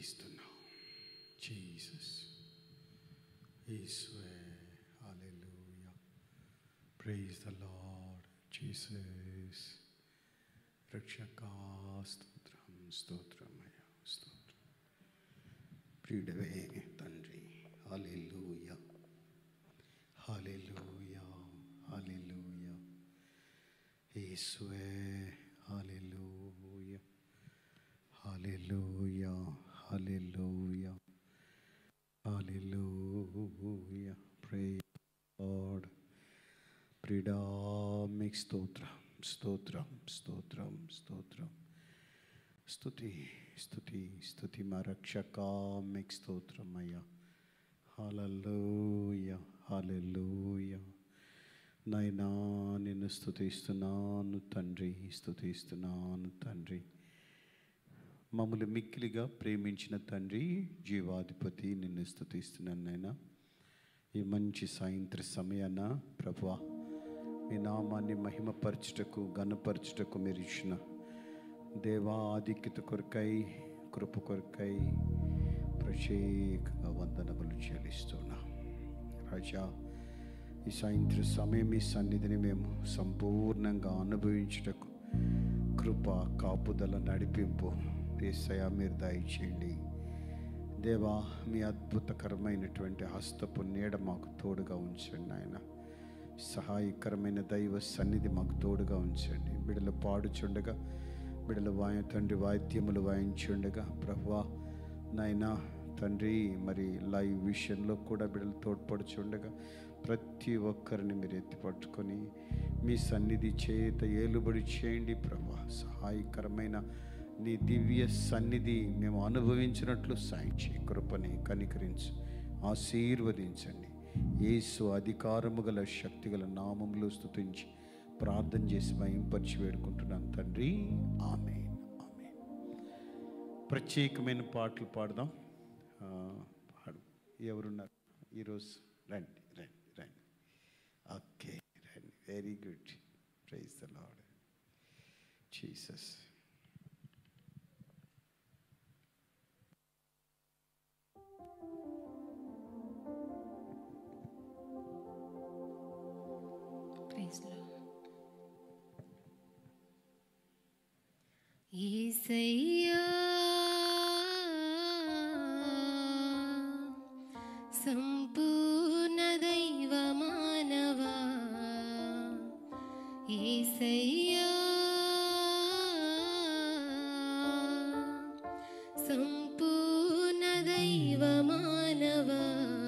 స్తుతిస్తున్నాం Jesus. యేసువే hallelujah. Praise the Lord Jesus. రక్షకా స్తోత్రం స్తోత్రమయ్యా స్తోత్రం. ప్రియుడవే తండ్రి హల్లెలూయా హల్లెలూయా హల్లెలూయా. యేసువే హల్లెలూయా హల్లెలూయా హల్లెలూయా హల్లెలూయా. Praise lord. ప్రియుడా మీకు స్తోత్రం స్తోత్రం స్తోత్రం స్తోత్రం. స్తుతి స్తుతి స్తుతి మా రక్షక మీకు స్తోత్రం అయ్యా. హల్లెలూయా హల్లెలూయా. నైనా నిన్ను స్తుతిస్తున్నాను తండ్రి, స్తుతిస్తున్నాను తండ్రి. మమ్మల్ని మిక్కిలిగా ప్రేమించిన తండ్రి, జీవాధిపతి, నిన్ను స్తుతిస్తున్నాను నాయనా. ఈ మంచి సాయంత్ర సమయాన ప్రభువా మీ నామాన్ని మహిమపరచుటకు ఘనపరచుటకు మీరు ఇచ్చిన దేవా ఆధిక్యత కొరకై కృప కొరకై ప్రత్యేకంగా వందనములు చెల్లిస్తున్నా రాజా. ఈ సాయంత్ర సమయం ఈ సన్నిధిని మేము సంపూర్ణంగా అనుభవించుటకు కృప కాపుదల నడిపింపు యేసయ్యా మీరు దయచేయండి దేవా. మీ అద్భుతకరమైనటువంటి హస్తపు నీడ మాకు తోడుగా ఉంచండి ఆయన. సహాయకరమైన దైవ సన్నిధి మాకు తోడుగా ఉంచండి. బిడలు పాడుచుండగా బిడలు తండ్రి వాయిద్యములు వాయించుండగా ప్రభువా నాయనా తండ్రి మరి లైవ్ విషయంలో కూడా బిడలు తోడ్పడుచుండగా ప్రతి ఒక్కరిని మీరు ఎత్తిపట్టుకొని మీ సన్నిధి చేత ఏలుబడి చేయండి ప్రభువా. సహాయకరమైన నీ దివ్య సన్నిధి మేము అనుభవించినట్లు సాయం చేయి. కృపని కనికరించి ఆశీర్వదించండి. యేసు అధికారము గల శక్తి గల నామములో స్తుతించి ప్రార్థన చేసి మహింపరిచి వేడుకుంటున్నాను తండ్రి. ఆమేన్ ఆమేన్. ప్రత్యేకమైన పాటలు పాడదాం. ఎవరున్నారు ఈరోజు? రండి రండి రండి. ఓకే రండి. Very good. Praise the Lord Jesus. యేసయ్యా సంపూర్ణ దైవ మానవా, యేసయ్యా సంపూర్ణ దైవ మానవా,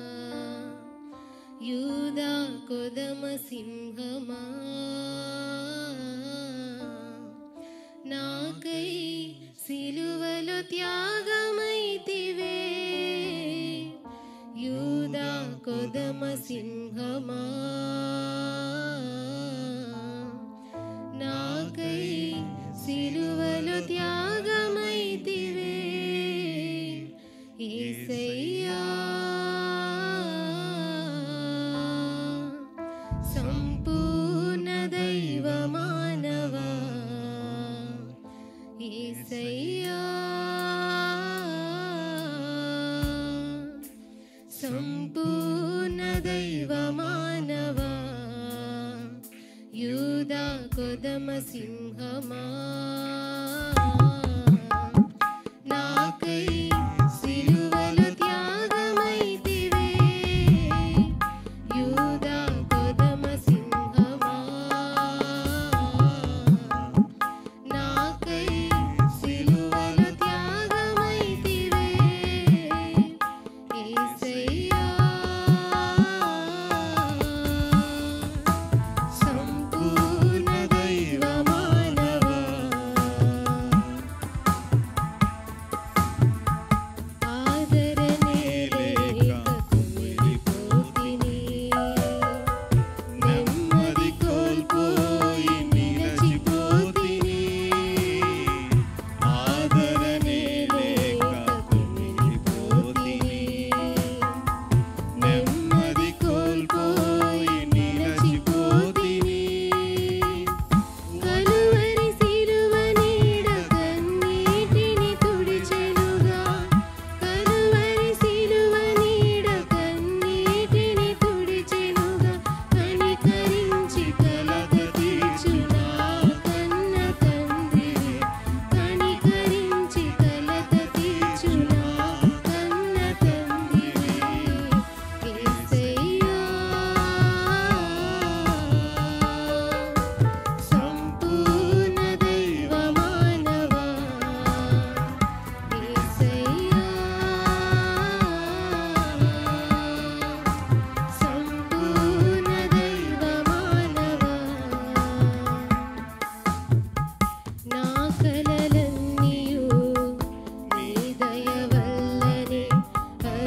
యూదా కొదమ సింహమా, నాకై సిలువలో త్యాగమైతివే, యూదా కొదమ సింహమా, నాకై సిలువలో త్యాగమైతివే, యేసయ్యా సంపూర్ణ దైవ మానవా, యేసయ్యా సంపూర్ణ దైవ మానవా, యూదా కొదమ సింహమా, నాకై సిలువలో త్యాగమైతివే, యూదా కొదమ సింహమా, నాకై సిలువలో త్యాగమైతివే, యేసయ్యా సంపూర్ణ దైవ మానవా,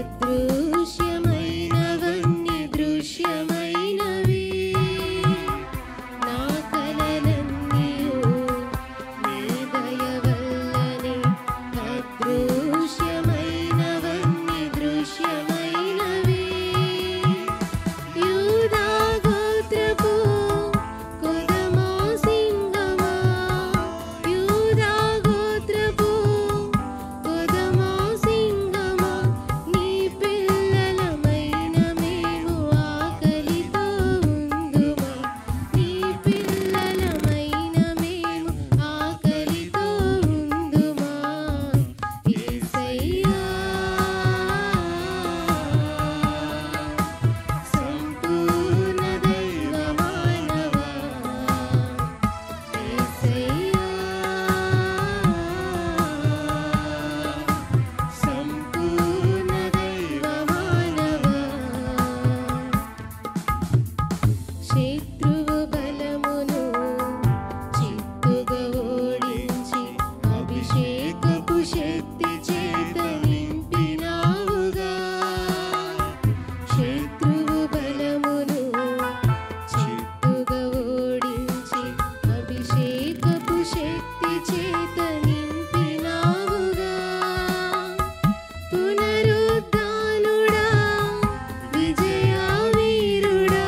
అదృశ్యమైనవన్నీ దృశ్యమైనవి నా కలలన్నీయు నీ దయ వల్లనే అదృశ్యమైనవన్నీ దృశ్యమైనవి యూదా గోత్రపు కొదమా సింహమా యూదా గోత్రపు కొదమా సింహమా నీ పిల్లలమైన మేము ఆకలితో ఉందుమా నీ పిల్లలమైన మేము ఆకలితో ఉందుమా యేసయ్యా సంపూర్ణ దైవ మానవా యేసయ్యా సంపూర్ణ దైవ మానవా శత్రువు బలమును చిత్తుగా ఓడించి అభిషేకపు శక్తి చేత నింపినావుగా శత్రువు బలమును చిత్తుగా ఓడించి అభిషేకపు శక్తి చేత నింపినావుగా పునరుద్ధానుడా విజయ వీరుడా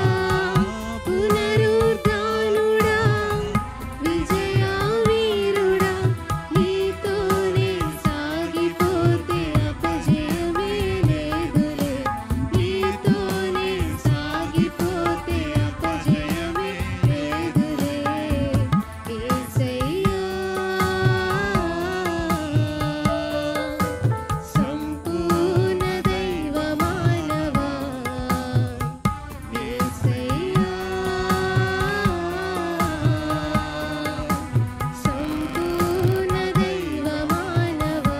పునరుద్ధానుడా విజయ వీరుడా నీతోనే సాగిపోతే అపజయమే లేదులే నీతోనే సాగిపోతే అపజయమే లేదులే యేసయ్యా సంపూర్ణ దైవ మానవా యేసయ్యా సంపూర్ణ దైవ మానవా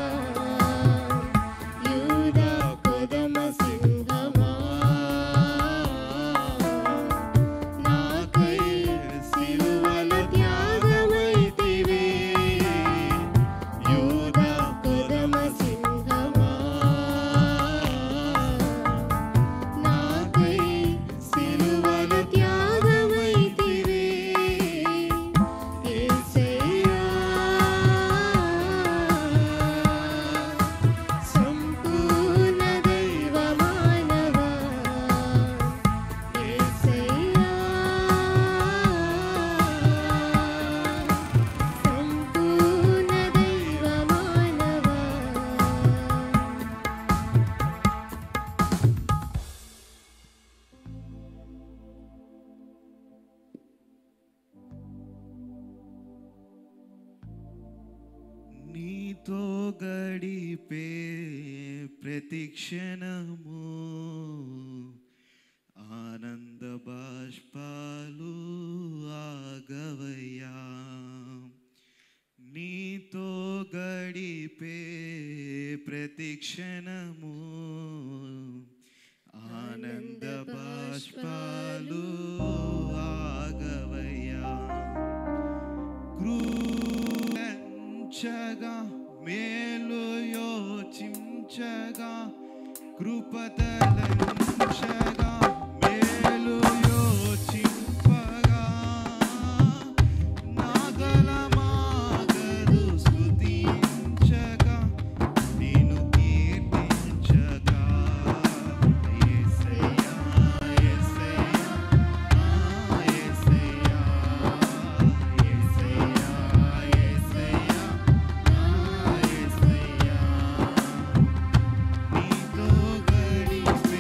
యూదా కొదమ సింహమా నాకై సిలువలో త్యాగమైతివే యూదా కొదమ సింహమా నాకై సిలువలో త్యాగమైతివే యేసయ్యా సంపూర్ణ దైవ మానవా యేసయ్యా సంపూర్ణ దైవ మానవా నీతో గడిపే ప్రతి క్షణము ఆనంద బాష్పాలు ఆగవయ్యా నీతో గడిపే ప్రతి క్షణము ఆనంద బాష్పాలు ఆగవయ్యా కృంచగా మేలు యోచించగా కృపతలంచగా మేలు యోచింపగా నాగలమాగదు స్తుతించగా నిన్ను కీర్తించగా యేసయ్యా యేసయ్యా యేసయ్యా యేసయ్యా యేసయ్యా యేసయ్యా నీతో గడిపే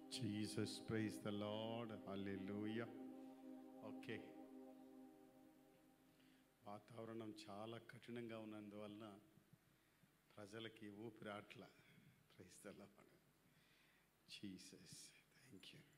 Jesus praise the Lord. Hallelujah. Okay, వాతావరణం చాలా కఠినంగా ఉన్నందువలన ప్రజలకి ఊపిరాట్ల. Praise the Lord. Jesus, thank you.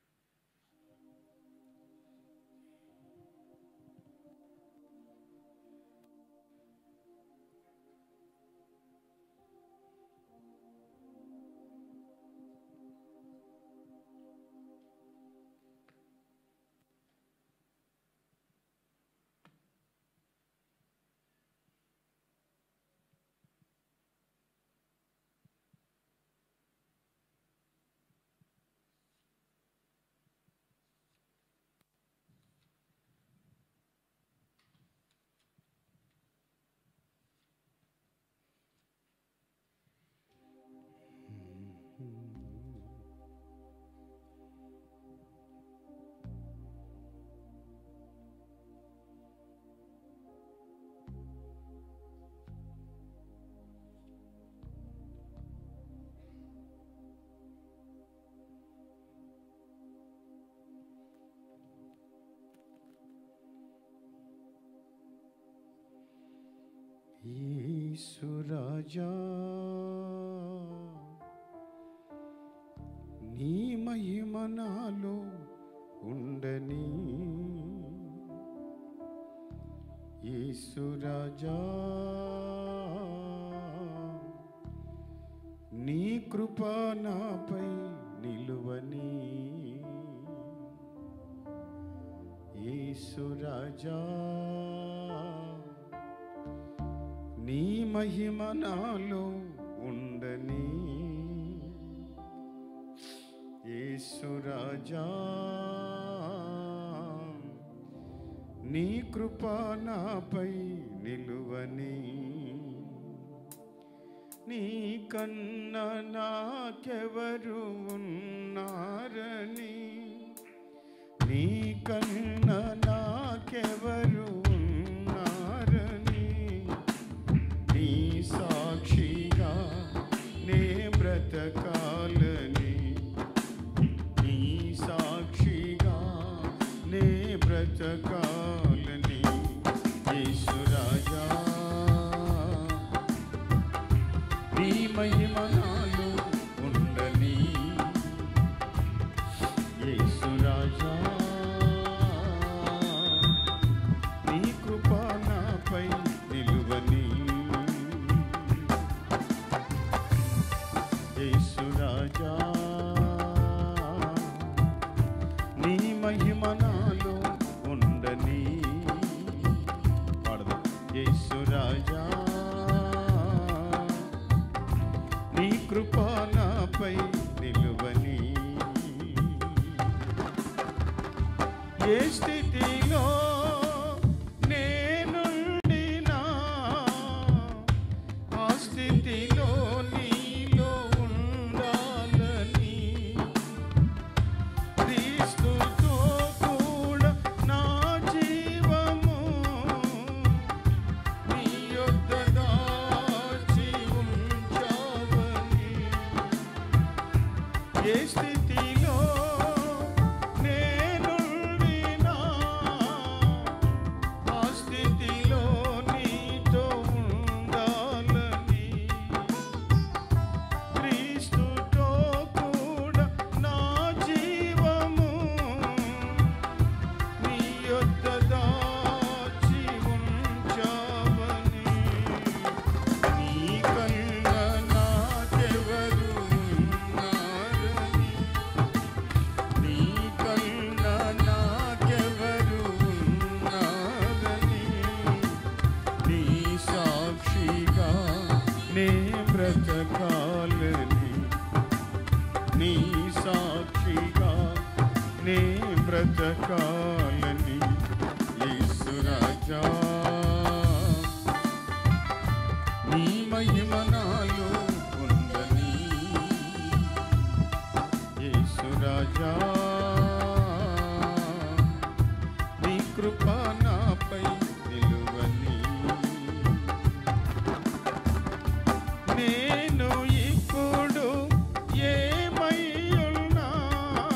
యేసు రాజా, నీ మహిమ నాలో ఉండని. యేసు రాజా, నీ కృప నాపై నిలువని. యేసు రాజా, నీ మహిమ నాలో ఉండని. యేసు రాజా, నీ కృప నాపై నిలువని. నీ కన్నా నాకెవరు ఉన్నారని, నీ కన్నా నాకెవరు ఉన్నారని, నీ సాక్షిగా నే బ్రతకాలని, నీ సాక్షిగా నే బ్రతకాలని. యేసు రాజా, నీ మహిమ నాలో ఉండని. యేసు రాజా, నీ కృప నాపై నిలువని. యేసు రాజా, నీ మహిమ నాలో ఉండని. పాడదాం. యేసు రాజా, నీ కృప నాపై నిలువని. ఏ స్థితిలో నేనుండినా ఆ స్థితిలో నీలో ఉండాలని, క్రీస్తుతో కూడా నా జీవము నీ యొద్ద దాచి ఉంచావని. ఏ స్థితిలో నేనుండినా ఆ స్థితిలో నీతో ఉండాలని, క్రీస్తుతో కూడా నా జీవము నీ యొద్ద దాచి ఉంచావని. నీ కన్నా నాకెవరు ఉన్నారని, నీ కన్నా నాకెవరు ఉన్నారని, నీ సాక్షిగా నే బ్రతకాలని, నీ సాక్షిగా నే బ్రతకాలని. యేసు రాజా, నీ మహిమ నాలో ఉండని. యేసు రాజా, నీ కృప నాపై నిలువని. నేను ఇప్పుడు ఏమై ఉన్నా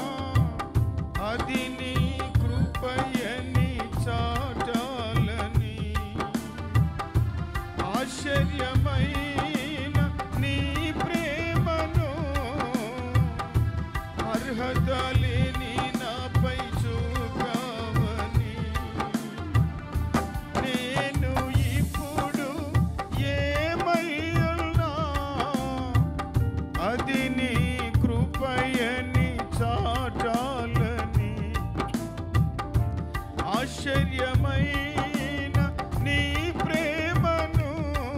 నీ ప్రేమను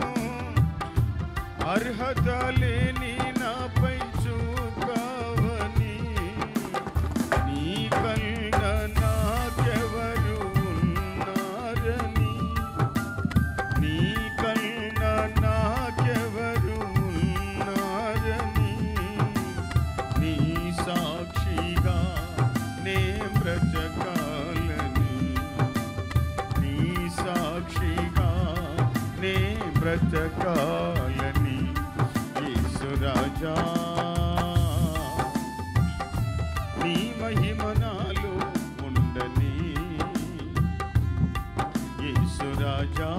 అర్హత లేని నాపై చూపావని నీ కన్నా నాకెవరు ఉన్నారని నీ కన్నా నాకెవరు ఉన్నారని నీ సాక్షిగా నే బ్రతకాలని నీ సాక్షిగా నే బ్రతకాలని యేసు రాజా నీ మహిమ నాలో ఉండని యేసు రాజా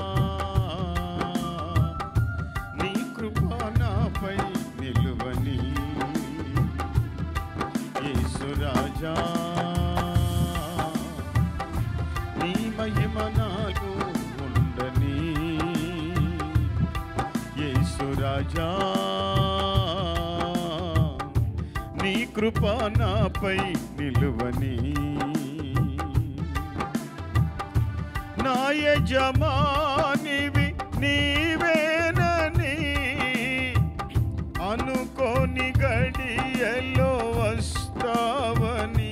నీ కృప నాపై నిలువని యేసు రాజా నీ మహిమ నాలో ఉండని యేసు రాజా నీ కృప నాపై నిలువని నా యజమానివి నీవేనని అనుకోని గడియలో వస్తావని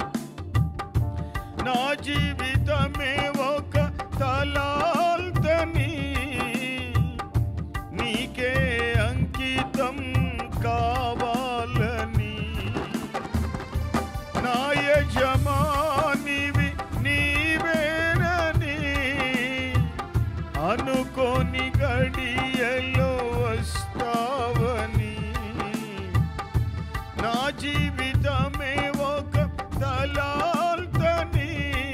నా జీవితమే ఒక తలాల్తని నీకే అంకితం కావాలని నా యజమానివి నీవేనని అనుకోని గడియలో వస్తావని నా జీవితమే ఒక తలాల్తని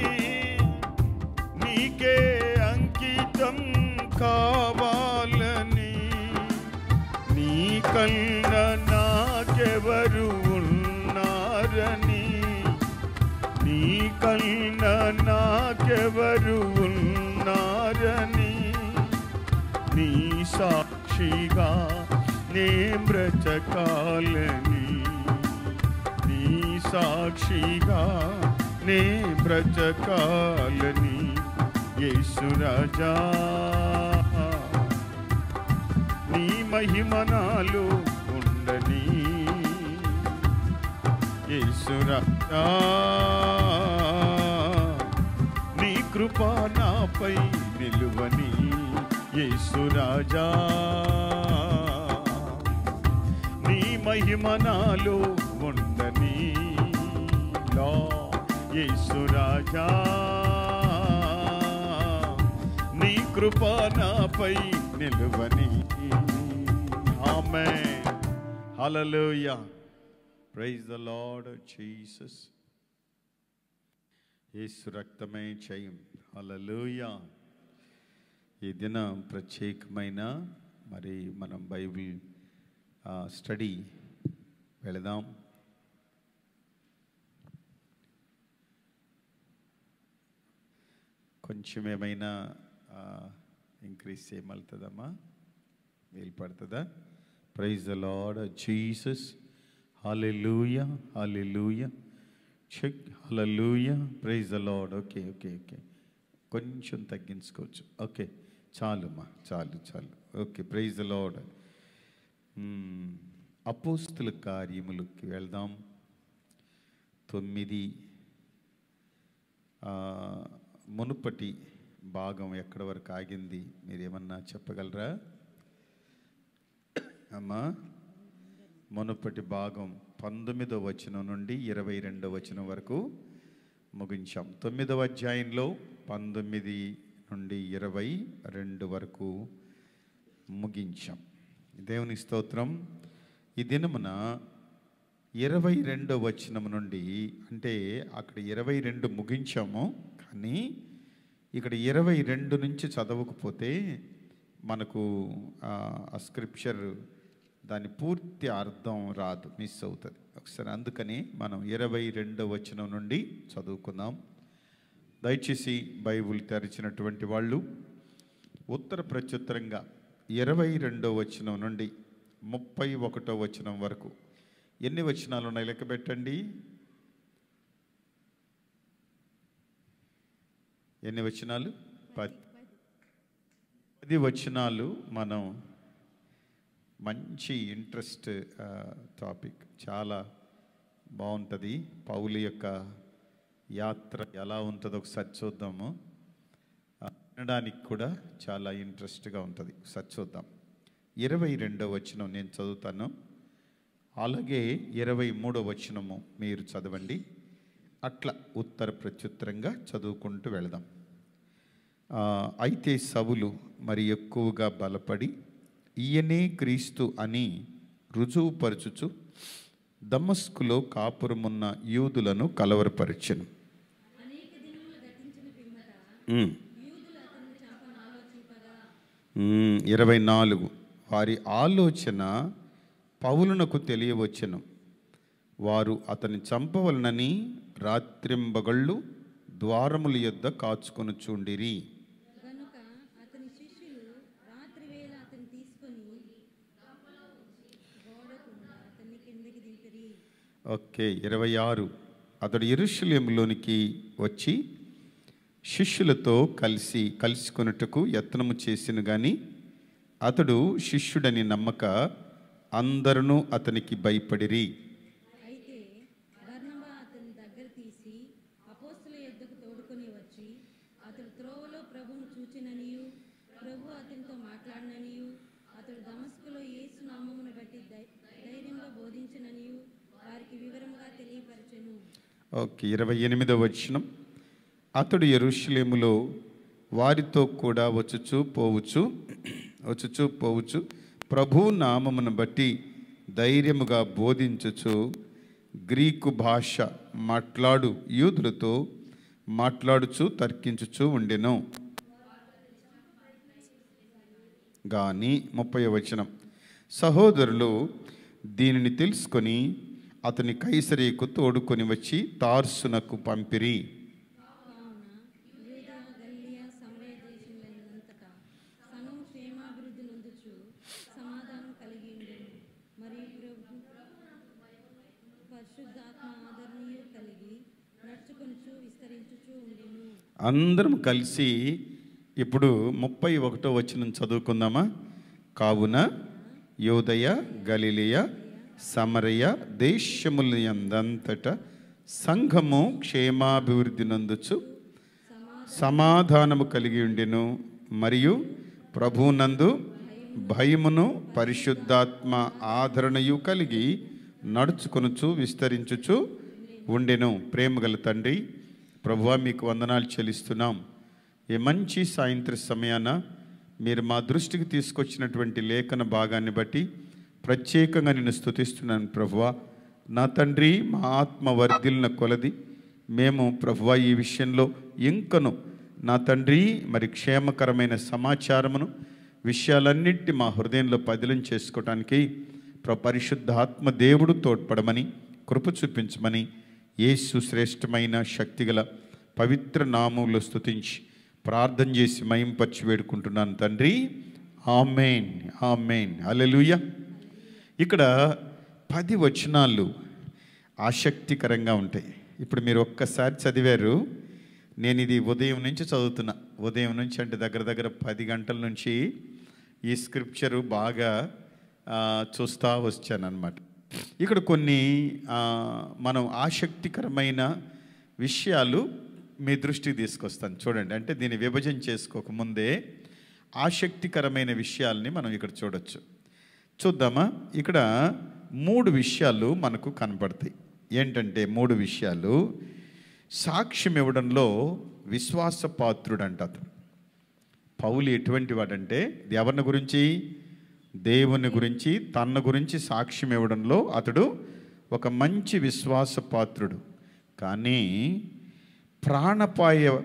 నీకే అంకితం కావాలని నీ కన్నా నాకెవరు ఉన్నారని నీ కన్నా నాకెవరు ఉన్నారని నీ సాక్షిగా నే బ్రతకాలని నీ సాక్షిగా నే బ్రతకాలని యేసు రాజా నీ మహిమ నాలో ఉండని యేసు రాజా నీ కృప నాపై నిలువని యేసు రాజా నీ మహిమ నాలో ఉండని యేసు రాజా నీ కృప నాపై నిలువని amen hallelujah praise the Lord Jesus యేసు రక్తమే జయం హల్లెలూయా ఈ దినం ప్రత్యేకమైన మరి మనం బైబిల్ స్టడీ వెళదాం కొంచెం ఏమైనా ఇంక్రీజ్ చేయమలుతుందమ్మా వీలు పడుతుందా praise the Lord Jesus hallelujah hallelujah check hallelujah praise the Lord okay okay okay కొంచెం తగ్గించుకోవచ్చు ఓకే చాలుమ్మా చాలు చాలు ఓకే ప్రైజ్ ద లార్డ్ అపోస్తుల కార్యములకి వెళ్దాం 9 మునుపటి భాగం ఎక్కడి వరకు ఆగింది మీరు ఏమన్నా చెప్పగలరా అమ్మా మునుపటి భాగం 19వ వచనం నుండి 22వ వచనం వరకు ముగించాం 9వ అధ్యాయంలో 19 నుండి 22 వరకు ముగించాం దేవుని స్తోత్రం ఈ దినమున 22వ వచనం నుండి అంటే అక్కడ 22 ముగించాము కానీ ఇక్కడ 22 నుంచి చదవకపోతే మనకు ఆ స్క్రిప్చర్ దాని పూర్తి అర్థం రాదు మిస్ అవుతుంది ఒకసారి అందుకని మనం 22వ వచనం నుండి చదువుకుందాం దయచేసి బైబిల్ తెరిచినటువంటి వాళ్ళు ఉత్తర ప్రత్యుత్తరంగా 22వ వచనం నుండి 31వ వచనం వరకు ఎన్ని వచనాలు ఉన్నాయి లెక్క పెట్టండి ఎన్ని వచనాలు? 10 వచనాలు. మనం మంచి ఇంట్రెస్ట్ టాపిక్, చాలా బాగుంటుంది. పౌలు యొక్క యాత్ర ఎలా ఉంటుందో ఒకసారి చూద్దాము. వినడానికి కూడా చాలా ఇంట్రెస్ట్గా ఉంటుంది. ఒకసారి చూద్దాం. 22వ వచనం నేను చదువుతాను, అలాగే 23వ వచనము మీరు చదవండి. అట్లా ఉత్తర ప్రత్యుత్తరంగా చదువుకుంటూ వెళదాం. అయితే సౌలు మరి ఎక్కువగా బలపడి ఈయనే క్రీస్తు అని రుజువుపరచుచు దమస్కులో కాపురమున్న యూదులను కలవరపరిచెను. 24 వారి ఆలోచన పౌలునకు తెలియవచ్చెను. వారు అతని చంపవలనని రాత్రింబగళ్ళు ద్వారముల యొద్ద కాచుకొనుచుండిరి. కనుక అతని శిష్యులు రాత్రివేళ అతన్ని తీసుకొని గోడకు అతన్ని కిందకి దింపిరి. ఓకే. 26 అతడు యెరూషలేములోనికి వచ్చి శిష్యులతో కలుసుకొనుటకు యత్నము చేసిన గాని అతడు శిష్యుడని నమ్మక అందరూ అతనికి భయపడిరి. అయితే బర్నబా అతని దగ్గర తీసి అపోస్తలుల యొద్దకు తోడుకొని వచ్చి అతడు త్రోవలో ప్రభువును చూచిననియు ప్రభు అతనితో మాట్లాడిననియు అతడు దమస్కులో యేసు నామమును బట్టి ధైర్యంగా బోధించిననియు వారికి వివరముగా తెలియపరచెను. ఓకే. 28వ వచనం. అతడు యెరూషలేములో వారితో కూడా వచ్చుచు పోవుచు ప్రభు నామమును బట్టి ధైర్యముగా బోధించుచు గ్రీకు భాష మాట్లాడు యూదులతో మాట్లాడుచు తర్కించుచు ఉండెను. గాని 30వ వచనం. సహోదరులు దీనిని తెలుసుకొని అతని కైసరేకు తోడుకొని వచ్చి తార్సునకు పంపిరి. కావున యూదయ గలిలయ సమరయ దేశములంతటా సంఘము క్షేమాభివృద్ధి నొందుచు సమాధానం కలిగి ఉండెను. మరియు ప్రభు పరిశుద్ధాత్మ ఆదరణీయ కలిగి నడుచుకొనుచు విస్తరించుచు ఉండెను. అందరం కలిసి ఇప్పుడు 31వ వచనం చదువుకుందామా? కావున యూదయ గలిలయ సమరయ దేశములందంతట సంఘము క్షేమాభివృద్ధి నందుచు సమాధానము కలిగి ఉండెను. మరియు ప్రభునందు భయమును పరిశుద్ధాత్మ ఆదరణయు కలిగి నడుచుకొనుచు విస్తరించుచు ఉండెను. ప్రేమగల తండ్రి, ప్రభువా మీకు వందనాలు చెల్లిస్తున్నాం. ఈ మంచి సాయంత్ర సమయాన మీరు మా దృష్టికి తీసుకొచ్చినటువంటి లేఖన భాగాన్ని బట్టి ప్రత్యేకంగా నేను స్తుతిస్తున్నాను. ప్రభువా నా తండ్రి, మా ఆత్మ వర్ధిల్లిన కొలది మేము ప్రభువా ఈ విషయంలో ఇంకను నా తండ్రి మరి క్షేమకరమైన సమాచారమును విషయాలన్నింటి మా హృదయంలో పదిలం చేసుకోవటానికి పరిశుద్ధ ఆత్మ దేవుడు తోడ్పడమని కృప చూపించమని యేసు శ్రేష్టమైన శక్తిగల పవిత్ర నామములో స్తుతించి ప్రార్థన చేసి మహింపరచి వేడుకుంటున్నాను తండ్రి. ఆమేన్, ఆమేన్, హల్లెలూయా. ఇక్కడ 10 వచనాలు ఆసక్తికరంగా ఉంటాయి. ఇప్పుడు మీరు ఒక్కసారి చదివారు. నేను ఇది ఉదయం నుంచి చదువుతున్నా. ఉదయం నుంచి అంటే దగ్గర 10 గంటల నుంచి ఈ స్క్రిప్చరు బాగా చూస్తూ వచ్చానన్నమాట. ఇక్కడ కొన్ని మనం ఆసక్తికరమైన విషయాలు మీ దృష్టికి తీసుకొస్తాను. చూడండి, అంటే దీన్ని విభజన చేసుకోకముందే ఆసక్తికరమైన విషయాల్ని మనం ఇక్కడ చూడొచ్చు. చూద్దామా? ఇక్కడ 3 విషయాలు మనకు కనపడతాయి. ఏంటంటే 3 విషయాలు. సాక్ష్యం ఇవ్వడంలో విశ్వాసపాత్రుడంట అతను. పౌలు ఎటువంటి వాడంటే ఎవరిని గురించి? దేవుని గురించి, తన గురించి సాక్ష్యం ఇవ్వడంలో అతడు ఒక మంచి విశ్వాసపాత్రుడు. కానీ ప్రాణాపాయ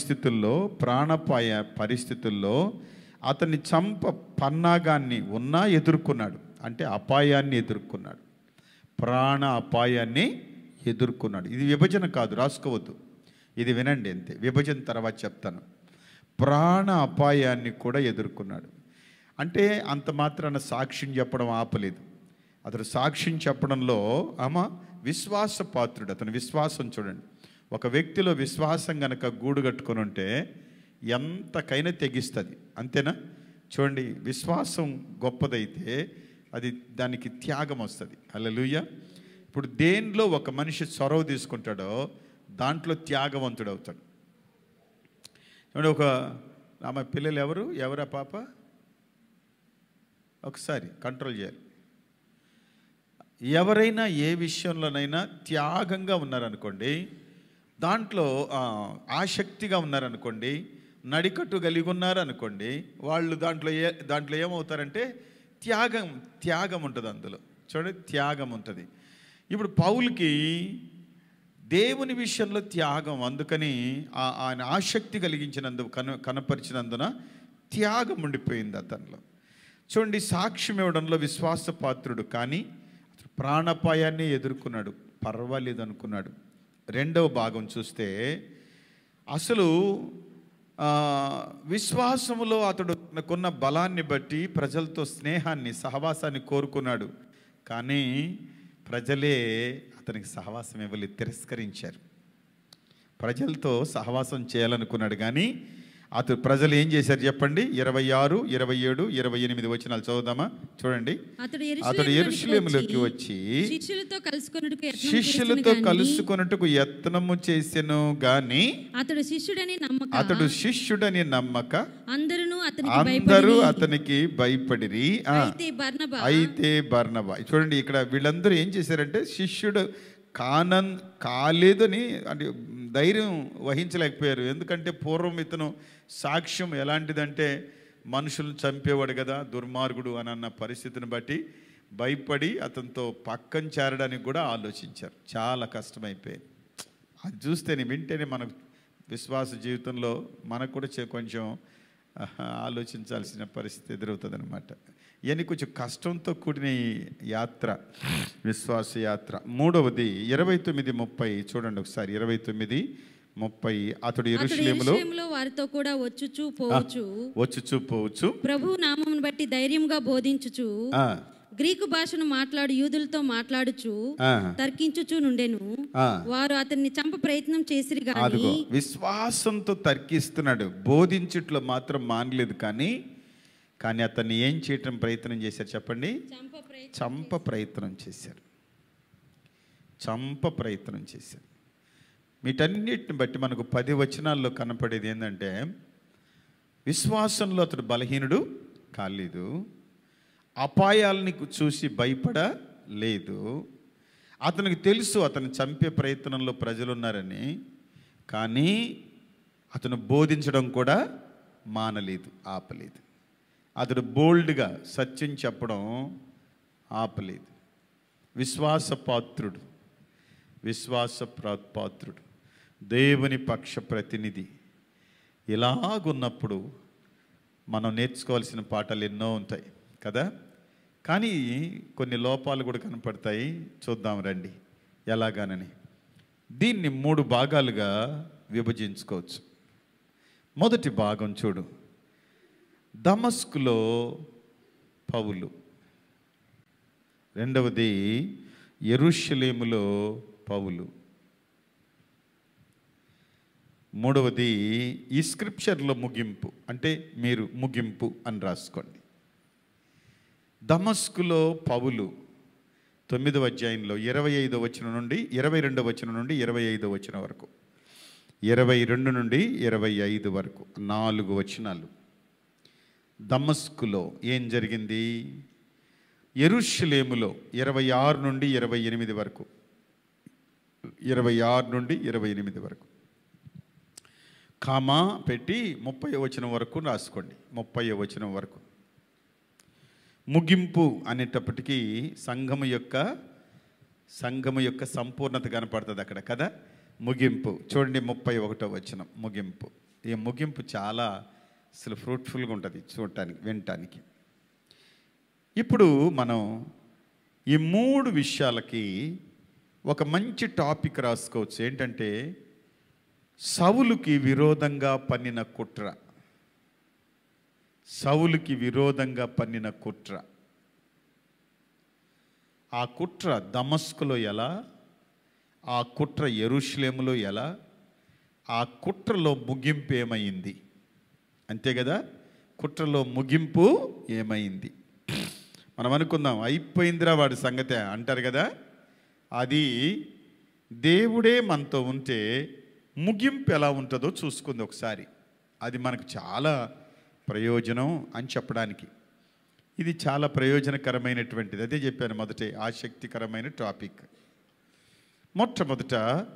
పరిస్థితుల్లో అతన్ని చంప పన్నాగాన్ని ఉన్నా ఎదుర్కొన్నాడు. అంటే అపాయాన్ని ఎదుర్కొన్నాడు, ప్రాణ అపాయాన్ని ఎదుర్కొన్నాడు. ఇది విభజన కాదు, రాసుకోవద్దు, ఇది వినండి అంతే. విభజన తర్వాత చెప్తాను. ప్రాణ అపాయాన్ని కూడా ఎదుర్కొన్నాడు. అంటే అంత మాత్రాన సాక్ష్యం చెప్పడం ఆపలేదు. అతడు సాక్ష్యం చెప్పడంలో విశ్వాసపాత్రుడు. అతని విశ్వాసం చూడండి. ఒక వ్యక్తిలో విశ్వాసం గనక గూడు కట్టుకొని ఉంటే ఎంతకైనా తెగిస్తుంది, అంతేనా? చూడండి, విశ్వాసం గొప్పదైతే అది దానికి త్యాగం వస్తుంది. హల్లెలూయా. ఇప్పుడు దేనిలో ఒక మనిషి చొరవ తీసుకుంటాడో దాంట్లో త్యాగవంతుడు అవుతాడు. చూడండి, ఒక ఆమె పిల్లలు ఎవరా పాప? ఒకసారి కంట్రోల్ చేయాలి. ఎవరైనా ఏ విషయంలోనైనా త్యాగంగా ఉన్నారనుకోండి, దాంట్లో ఆసక్తిగా ఉన్నారనుకోండి, నడికట్టు కలిగి ఉన్నారనుకోండి, వాళ్ళు దాంట్లో ఏమవుతారంటే త్యాగం ఉంటుంది అందులో. చూడండి, త్యాగం ఉంటుంది. ఇప్పుడు పౌలుకి దేవుని విషయంలో త్యాగం, అందుకని ఆయన ఆసక్తి కనపరిచినందున త్యాగం ఉండిపోయింది అతనిలో. చూడండి, సాక్ష్యం ఇవ్వడంలో విశ్వాసపాత్రుడు, కానీ ప్రాణాపాయాన్ని ఎదుర్కొన్నాడు, పర్వాలేదు అనుకున్నాడు. రెండవ భాగం చూస్తే అసలు విశ్వాసములో అతడు కొన్న బలాన్ని బట్టి ప్రజలతో స్నేహాన్ని, సహవాసాన్ని కోరుకున్నాడు. కానీ ప్రజలే అతనికి సహవాసం ఇవ్వలేదు, తిరస్కరించారు. ప్రజలతో సహవాసం చేయాలనుకున్నాడు, కానీ ప్రజలు ఏం చేశారు చెప్పండి? 26, 27, 28 వచనాలు చదువుదామా? చూడండి. అతడు యెరూషలేములోకి వచ్చి శిష్యులతో కలుసుకొనుటకు యత్నము చేసెను, గాని అతడు శిష్యుడని నమ్మక అందరూ అతనికి భయపడిరి. అయితే బర్నబా, చూడండి, ఇక్కడ వీళ్ళందరూ ఏం చేశారంటే శిష్యుడు కాలేదని అంటే ధైర్యం వహించలేకపోయారు. ఎందుకంటే పూర్వం ఇతను సాక్ష్యం ఎలాంటిదంటే మనుషులను చంపేవాడు కదా, దుర్మార్గుడు అని అన్న పరిస్థితిని బట్టి భయపడి అతనితో పక్కన చేరడానికి కూడా ఆలోచించారు. చాలా కష్టమైపోయింది. అది చూస్తేనే వింటేనే మనకు విశ్వాస జీవితంలో మనకు కూడా కొంచెం ఆలోచించాల్సిన పరిస్థితి ఎదురవుతుంది అనమాట. ఇవన్నీ కొంచెం కష్టంతో కూడిన యాత్ర, విశ్వాస యాత్ర. మూడవది 29:30 చూడండి ఒకసారి. 29:30 అతడు యెరూషలేములో వారితో కూడా వచ్చుచూ పోవచ్చు ప్రభువు నామమును బట్టి ధైర్యంగా బోధించుచు గ్రీకు భాషను మాట్లాడు యూదులతో మాట్లాడుచు తర్కించుచు నుండెను. వారు అతన్ని చంప ప్రయత్నం చేసిరి గాని, విశ్వాసంతో తర్కిస్తున్నాడు, బోధించుట్లో మాత్రం మానలేదు. కానీ అతన్ని ఏం చేయటం ప్రయత్నం చేశారు చెప్పండి? చంప ప్రయత్నం చేశారు. వీటన్నిటిని బట్టి మనకు 10 వచనాల్లో కనపడేది ఏంటంటే, విశ్వాసంలో అతడు బలహీనుడు కాలేదు, అపాయాలని చూసి భయపడలేదు. అతనికి తెలుసు అతను చంపే ప్రయత్నంలో ప్రజలున్నారని, కానీ అతను బోధించడం కూడా మానలేదు, ఆపలేదు. అతడు బోల్డ్గా సత్యం చెప్పడం ఆపలేదు. విశ్వాసపాత్రుడు, దేవుని పక్ష ప్రతినిధి. ఇలాగున్నప్పుడు మనం నేర్చుకోవాల్సిన పాఠాలు ఎన్నో ఉంటాయి కదా. కానీ కొన్ని లోపాలు కూడా కనపడతాయి, చూద్దాం రండి ఎలాగానని. దీన్ని 3 భాగాలుగా విభజించుకోవచ్చు. మొదటి భాగం చూడు, దమస్కులో పౌలు. రెండవది యెరూషలేములో పౌలు. మూడవది ఈ స్క్రిప్చర్లో ముగింపు, అంటే మీరు ముగింపు అని రాసుకోండి. దమస్కులో పౌలు 9వ అధ్యాయంలో 25వ వచనం నుండి 22వ వచనం నుండి 25వ వచనం వరకు, 22 నుండి 25 వరకు 4 వచనాలు. దమస్కులో ఏం జరిగింది? యెరూషలేములో 26 నుండి 28 వరకు, 26 నుండి 28 వరకు, కామా పెట్టి 30వ వచనం వరకు రాసుకోండి. 30వ వచనం వరకు ముగింపు అనేటప్పటికీ సంఘము యొక్క సంపూర్ణత కనపడుతుంది అక్కడ కదా. ముగింపు చూడండి, 31వ వచనం ముగింపు. ఈ ముగింపు చాలా అసలు ఫ్రూట్ఫుల్గా ఉంటుంది చూడటానికి, వినటానికి. ఇప్పుడు మనం ఈ 3 విషయాలకి ఒక మంచి టాపిక్ రాసుకోవచ్చు. ఏంటంటే, సౌలుకి విరోధంగా పన్నిన కుట్ర. సౌలుకి విరోధంగా పన్నిన కుట్ర. ఆ కుట్ర దమస్కులో ఎలా, ఆ కుట్ర యెరూషలేములో ఎలా, ఆ కుట్రలో ముగింపు ఏమైంది, అంతే కదా, కుట్రలో ముగింపు ఏమైంది. మనం అనుకుందాం అయిపోయిందిరా వాడి సంగతే అంటారు కదా, అది దేవుడే మనతో ఉంటే ముగింపు ఎలా ఉంటుందో చూసుకుంది ఒకసారి. అది మనకు చాలా ప్రయోజనం అని చెప్పడానికి. ఇది చాలా ప్రయోజనకరమైనటువంటిది. అదే చెప్పాను మొదటే, ఆసక్తికరమైన టాపిక్. మొట్టమొదట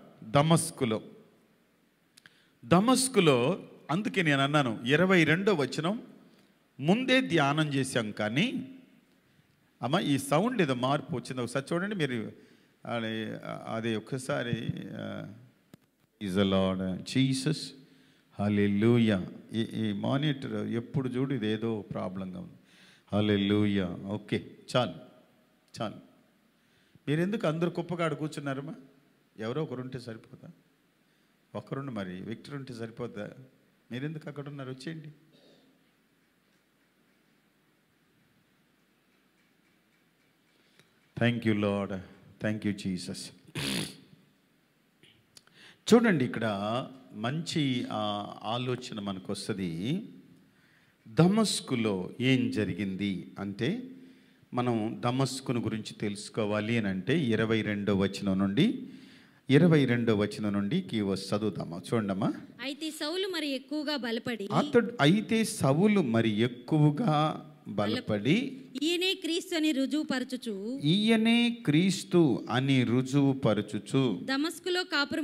దమస్కులో అందుకే నేను అన్నాను 22వ వచనం ముందే ధ్యానం చేశాం, కానీ అమ్మ ఈ సౌండ్ ఏదో మార్పు వచ్చింది ఒకసారి చూడండి మీరు. అది ఒక్కసారి ఈజ్ ద లార్డ్ జీసస్ హల్లెలూయా. ఈ మానిటర్ ఎప్పుడు చూడు ఇదేదో ప్రాబ్లంగా ఉంది. హల్లెలూయా. ఓకే, చాలు. మీరు ఎందుకు అందరు కుప్పగాడు కూర్చున్నారమ్మా? ఎవరో ఒకరుంటే సరిపోదా? ఒకరుండి మరి విక్టర్ ఉంటే సరిపోద్దా? మీరెందుకు అక్కడ ఉన్నారు? వచ్చేయండి. Thank you Lord, thank you Jesus. చూడండి ఇక్కడ మంచి ఆలోచన మనకు వస్తుంది. దమస్కులో ఏం జరిగింది అంటే, మనం దమస్కును గురించి తెలుసుకోవాలి అని అంటే 22వ వచనం నుండి చదువుతామా. చూడమ్మా. అయితే సౌలు మరి ఎక్కువగా బలపడి ఈయనే క్రీస్తు అని రుజువుపరచుచు దమస్కులో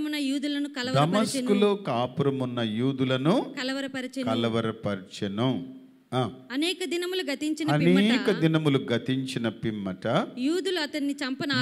కాపురమున్న యూదులను కలవరపరచెను. అనేక దినములు గతించిన పిమ్మట యూదులు అతన్ని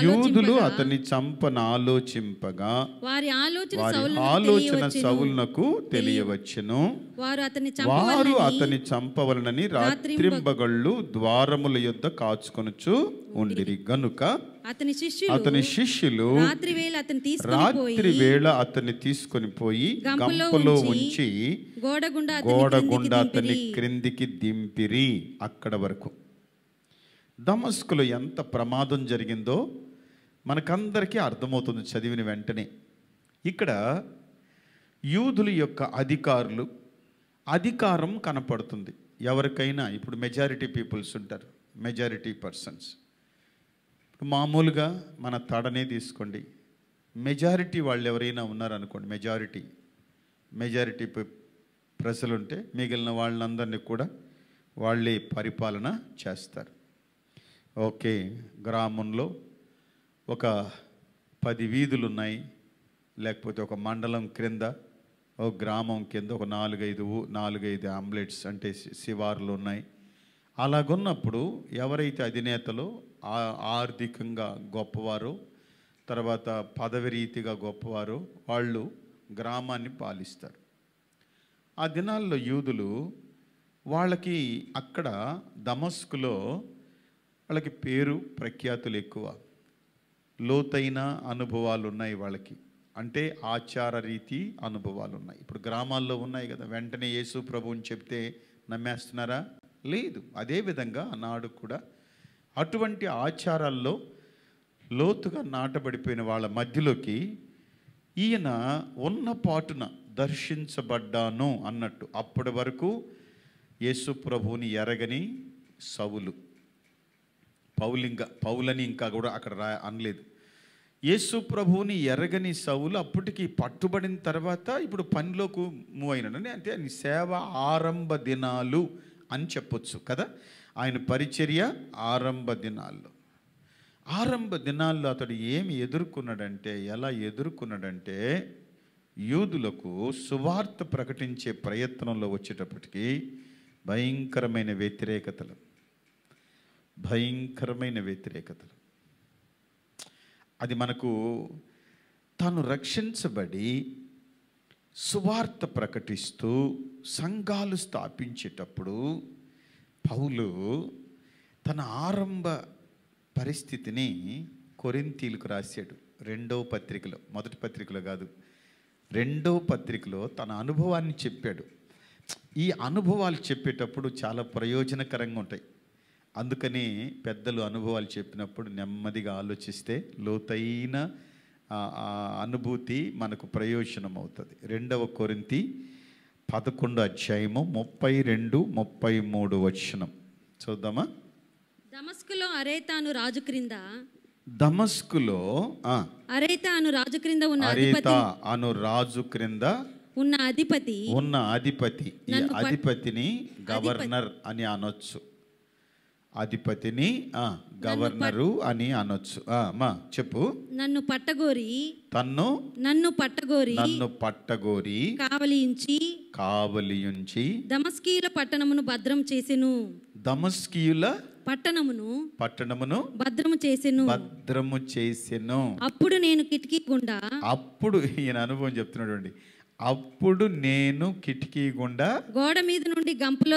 చంపనాలోచింపగా వారి ఆలోచన సౌలునకు తెలియవచ్చును. వారు అతన్ని చంపవలనని రాత్రింబగళ్ళు ద్వారముల యొద్ద కాచుకొనుచు ఉండిరి గనుక అతని శిష్యులు రాత్రి వేళ అతన్ని తీసుకొని పోయి గంపలో ఉంచి గోడ గుండా అతన్ని క్రిందికి దింపిరి. అక్కడ వరకు. దమస్కులో ఎంత ప్రమాదం జరిగిందో మనకందరికీ అర్థమవుతుంది చదివిన వెంటనే. ఇక్కడ యూదుల యొక్క అధికారం కనపడుతుంది ఎవరికైనా. ఇప్పుడు మెజారిటీ పీపుల్స్ ఉంటారు, మెజారిటీ పర్సన్స్. మామూలుగా మన తడనే తీసుకోండి, మెజారిటీ వాళ్ళు ఎవరైనా ఉన్నారనుకోండి, మెజారిటీ ప్రజలుంటే మిగిలిన వాళ్ళందరినీ కూడా వాళ్ళే పరిపాలన చేస్తారు. ఓకే, గ్రామంలో ఒక 10 వీధులు ఉన్నాయి, లేకపోతే ఒక మండలం క్రింద, ఒక గ్రామం కింద ఒక 4-5 ఆమ్లెట్స్ అంటే శివార్లు ఉన్నాయి. అలాగున్నప్పుడు ఎవరైతే అధినేతలో ఆర్థికంగా గొప్పవారో, తర్వాత పదవి రీతిగా గొప్పవారో వాళ్ళు గ్రామాన్ని పాలిస్తారు. ఆ దినాల్లో యూదులు వాళ్ళకి అక్కడ దమస్కులో వాళ్ళకి పేరు ప్రఖ్యాతులు ఎక్కువ, లోతైన అనుభవాలు ఉన్నాయి వాళ్ళకి. అంటే ఆచార రీతి అనుభవాలు ఉన్నాయి. ఇప్పుడు గ్రామాల్లో ఉన్నాయి కదా, వెంటనే యేసు ప్రభువుని చెప్తే నమ్మేస్తున్నారా? లేదు. అదేవిధంగా ఆనాడు కూడా అటువంటి ఆచారాల్లో లోతుగా నాటబడిపోయిన వాళ్ళ మధ్యలోకి ఈయన ఉన్న పాటున దర్శించబడ్డాను అన్నట్టు. అప్పటి వరకు యేసు ప్రభువుని ఎరగని సౌలు, పౌలని ఇంకా కూడా అక్కడ అనలేదు. యేసు ప్రభువుని ఎరగని సౌలు అప్పటికి పట్టుబడిన తర్వాత ఇప్పుడు పనిలోకి మూవ్ అయినాడని, అంటే ఆయన సేవ ఆరంభ దినాలు అని చెప్పొచ్చు కదా. ఆయన పరిచర్య ఆరంభ దినాల్లో అతడు ఏమి ఎదుర్కొన్నాడంటే, ఎలా ఎదుర్కొన్నాడంటే, యూదులకు సువార్త ప్రకటించే ప్రయత్నంలో వచ్చేటప్పటికి భయంకరమైన వ్యతిరేకతలు. అది మనకు తాను రక్షించబడి సువార్త ప్రకటిస్తూ సంఘాలు స్థాపించేటప్పుడు పౌలు తన ఆరంభ పరిస్థితిని కొరింథీలకు రాశాడు. 2వ పత్రికలో, మొదటి పత్రికలో కాదు, 2వ పత్రికలో తన అనుభవాన్ని చెప్పాడు. ఈ అనుభవాలు చెప్పేటప్పుడు చాలా ప్రయోజనకరంగా ఉంటాయి. అందుకని పెద్దలు అనుభవాలు చెప్పినప్పుడు నెమ్మదిగా ఆలోచిస్తే లోతైన ఆ అనుభూతి మనకు ప్రయోజనం అవుతుంది. 2 కొరింథీ 11 అధ్యాయము 32, 33 వచనం చూద్దామా? దమస్కులో అరేతాను రాజు క్రింద దమస్కులో అరేతా అను రాజు క్రింద ఉన్న అరేతా అను రాజు క్రింద ఉన్న అధిపతి ఈ అధిపతిని గవర్నర్ అని అనొచ్చు. అధిపతిని గవర్నరు అని అనొచ్చు. మా చెప్పు. నన్ను పట్టగోరి కావలియుంచి దమస్కీయుల పట్టణమును భద్రం చేసెను. దమస్కీయుల పట్టణమును భద్రము చేసెను. అప్పుడు నేను కిటికీ గుండా అప్పుడు ఈయన అనుభవం చెప్తున్నాడు అండి. అప్పుడు నేను కిటికీ గుండా గోడ మీద నుండి గంపలో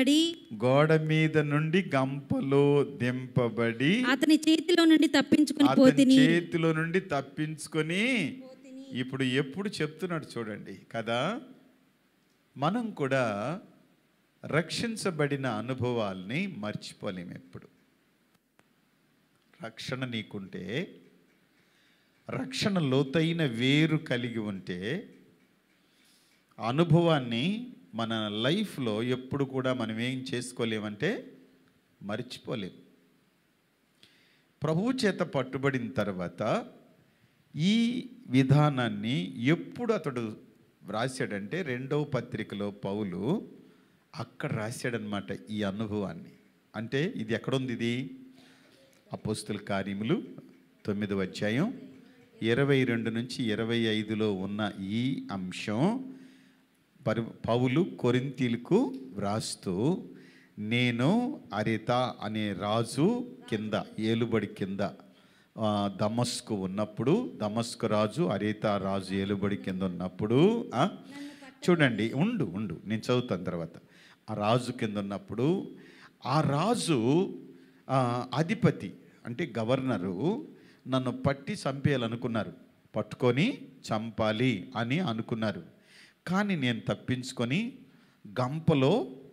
దింపబడి అతని చేతిలో నుండి తప్పించుకొని ఇప్పుడు ఎప్పుడు చెప్తున్నాడు చూడండి కదా. మనం కూడా రక్షించబడిన అనుభవాల్ని మర్చిపోలేము ఎప్పుడు. రక్షణ నీకుంటే, రక్షణ లోతైన వేరు కలిగి ఉంటే అనుభవాన్ని మన లైఫ్లో ఎప్పుడు కూడా మనం ఏం చేసుకోలేమంటే మర్చిపోలేం. ప్రభువు చేత పట్టుబడిన తర్వాత ఈ విధానాన్ని ఎప్పుడు అతడు రాశాడంటే 2వ పత్రికలో పౌలు అక్కడ రాశాడనమాట ఈ అనుభవాన్ని. అంటే ఇది ఎక్కడుంది? ఇది అపోస్తల కార్యములు 9వ అధ్యాయం 22 నుంచి 25లో ఉన్న ఈ అంశం పౌలు కొరింథీలకు వ్రాస్తూ, నేను అరేతా అనే రాజు కింద, ఏలుబడి కింద దమస్కు ఉన్నప్పుడు, దమస్కు రాజు అరేతా రాజు ఏలుబడి కింద ఉన్నప్పుడు చూడండి, ఉండు నేను చదువుతాను తర్వాత. ఆ రాజు కింద ఉన్నప్పుడు ఆ రాజు అధిపతి అంటే గవర్నరు నన్ను పట్టి చంపేయాలనుకున్నారు, పట్టుకొని చంపాలి అని అనుకున్నారు. కానీ నేను తప్పించుకొని గంపలో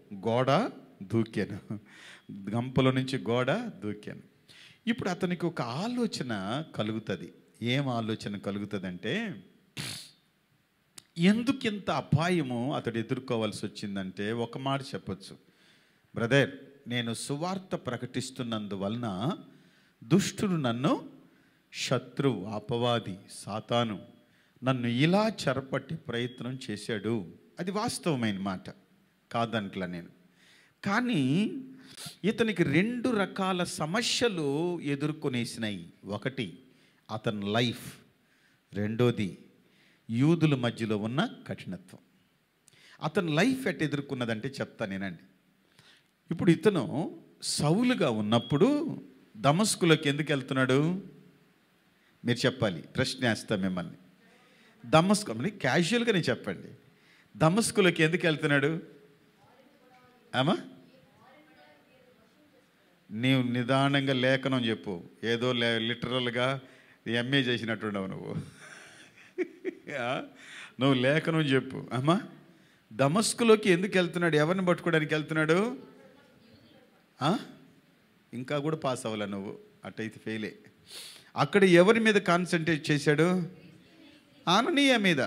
నుంచి గోడ దూకాను. ఇప్పుడు అతనికి ఒక ఆలోచన కలుగుతుంది. ఏం ఆలోచన కలుగుతుందంటే, ఎందుకింత అపాయము అతడు ఎదుర్కోవాల్సి వచ్చిందంటే, ఒక మాట చెప్పొచ్చు, బ్రదర్, నేను సువార్త ప్రకటిస్తున్నందువలన దుష్టుడు నన్ను, శత్రువు, అపవాది, సాతాను నన్ను ఇలా చెరపట్టి ప్రయత్నం చేశాడు. అది వాస్తవమైన మాట, కాదంట్లా నేను. కానీ ఇతనికి 2 రకాల సమస్యలు ఎదుర్కొనేసినాయి. ఒకటి అతని లైఫ్, రెండోది యూదుల మధ్యలో ఉన్న కఠినత్వం. అతని లైఫ్ ఎట్ ఎదుర్కొన్నదంటే చెప్తా నేనండి. ఇప్పుడు ఇతను సౌలుగా ఉన్నప్పుడు దమస్కులోకి ఎందుకు వెళ్తున్నాడు? మీరు చెప్పాలి, ప్రశ్న వేస్తా మిమ్మల్ని. దమస్కు క్యాజువల్గా నేను చెప్పండి, దమస్కులోకి ఎందుకు వెళ్తున్నాడు? నీవు నిదానంగా లేఖనం చెప్పు, ఏదో లిటరల్గా ఎంఏ చేసినట్టున్నావు నువ్వు లేఖనం చెప్పు. దమస్కులోకి ఎందుకు వెళ్తున్నాడు? ఎవరిని పట్టుకోవడానికి వెళ్తున్నాడు? ఇంకా కూడా పాస్ అవ్వాల నువ్వు, అట్టయితే ఫెయిలే. అక్కడ ఎవరి మీద కాన్సన్ట్రేట్ చేశాడు? ఆననీయ మీద.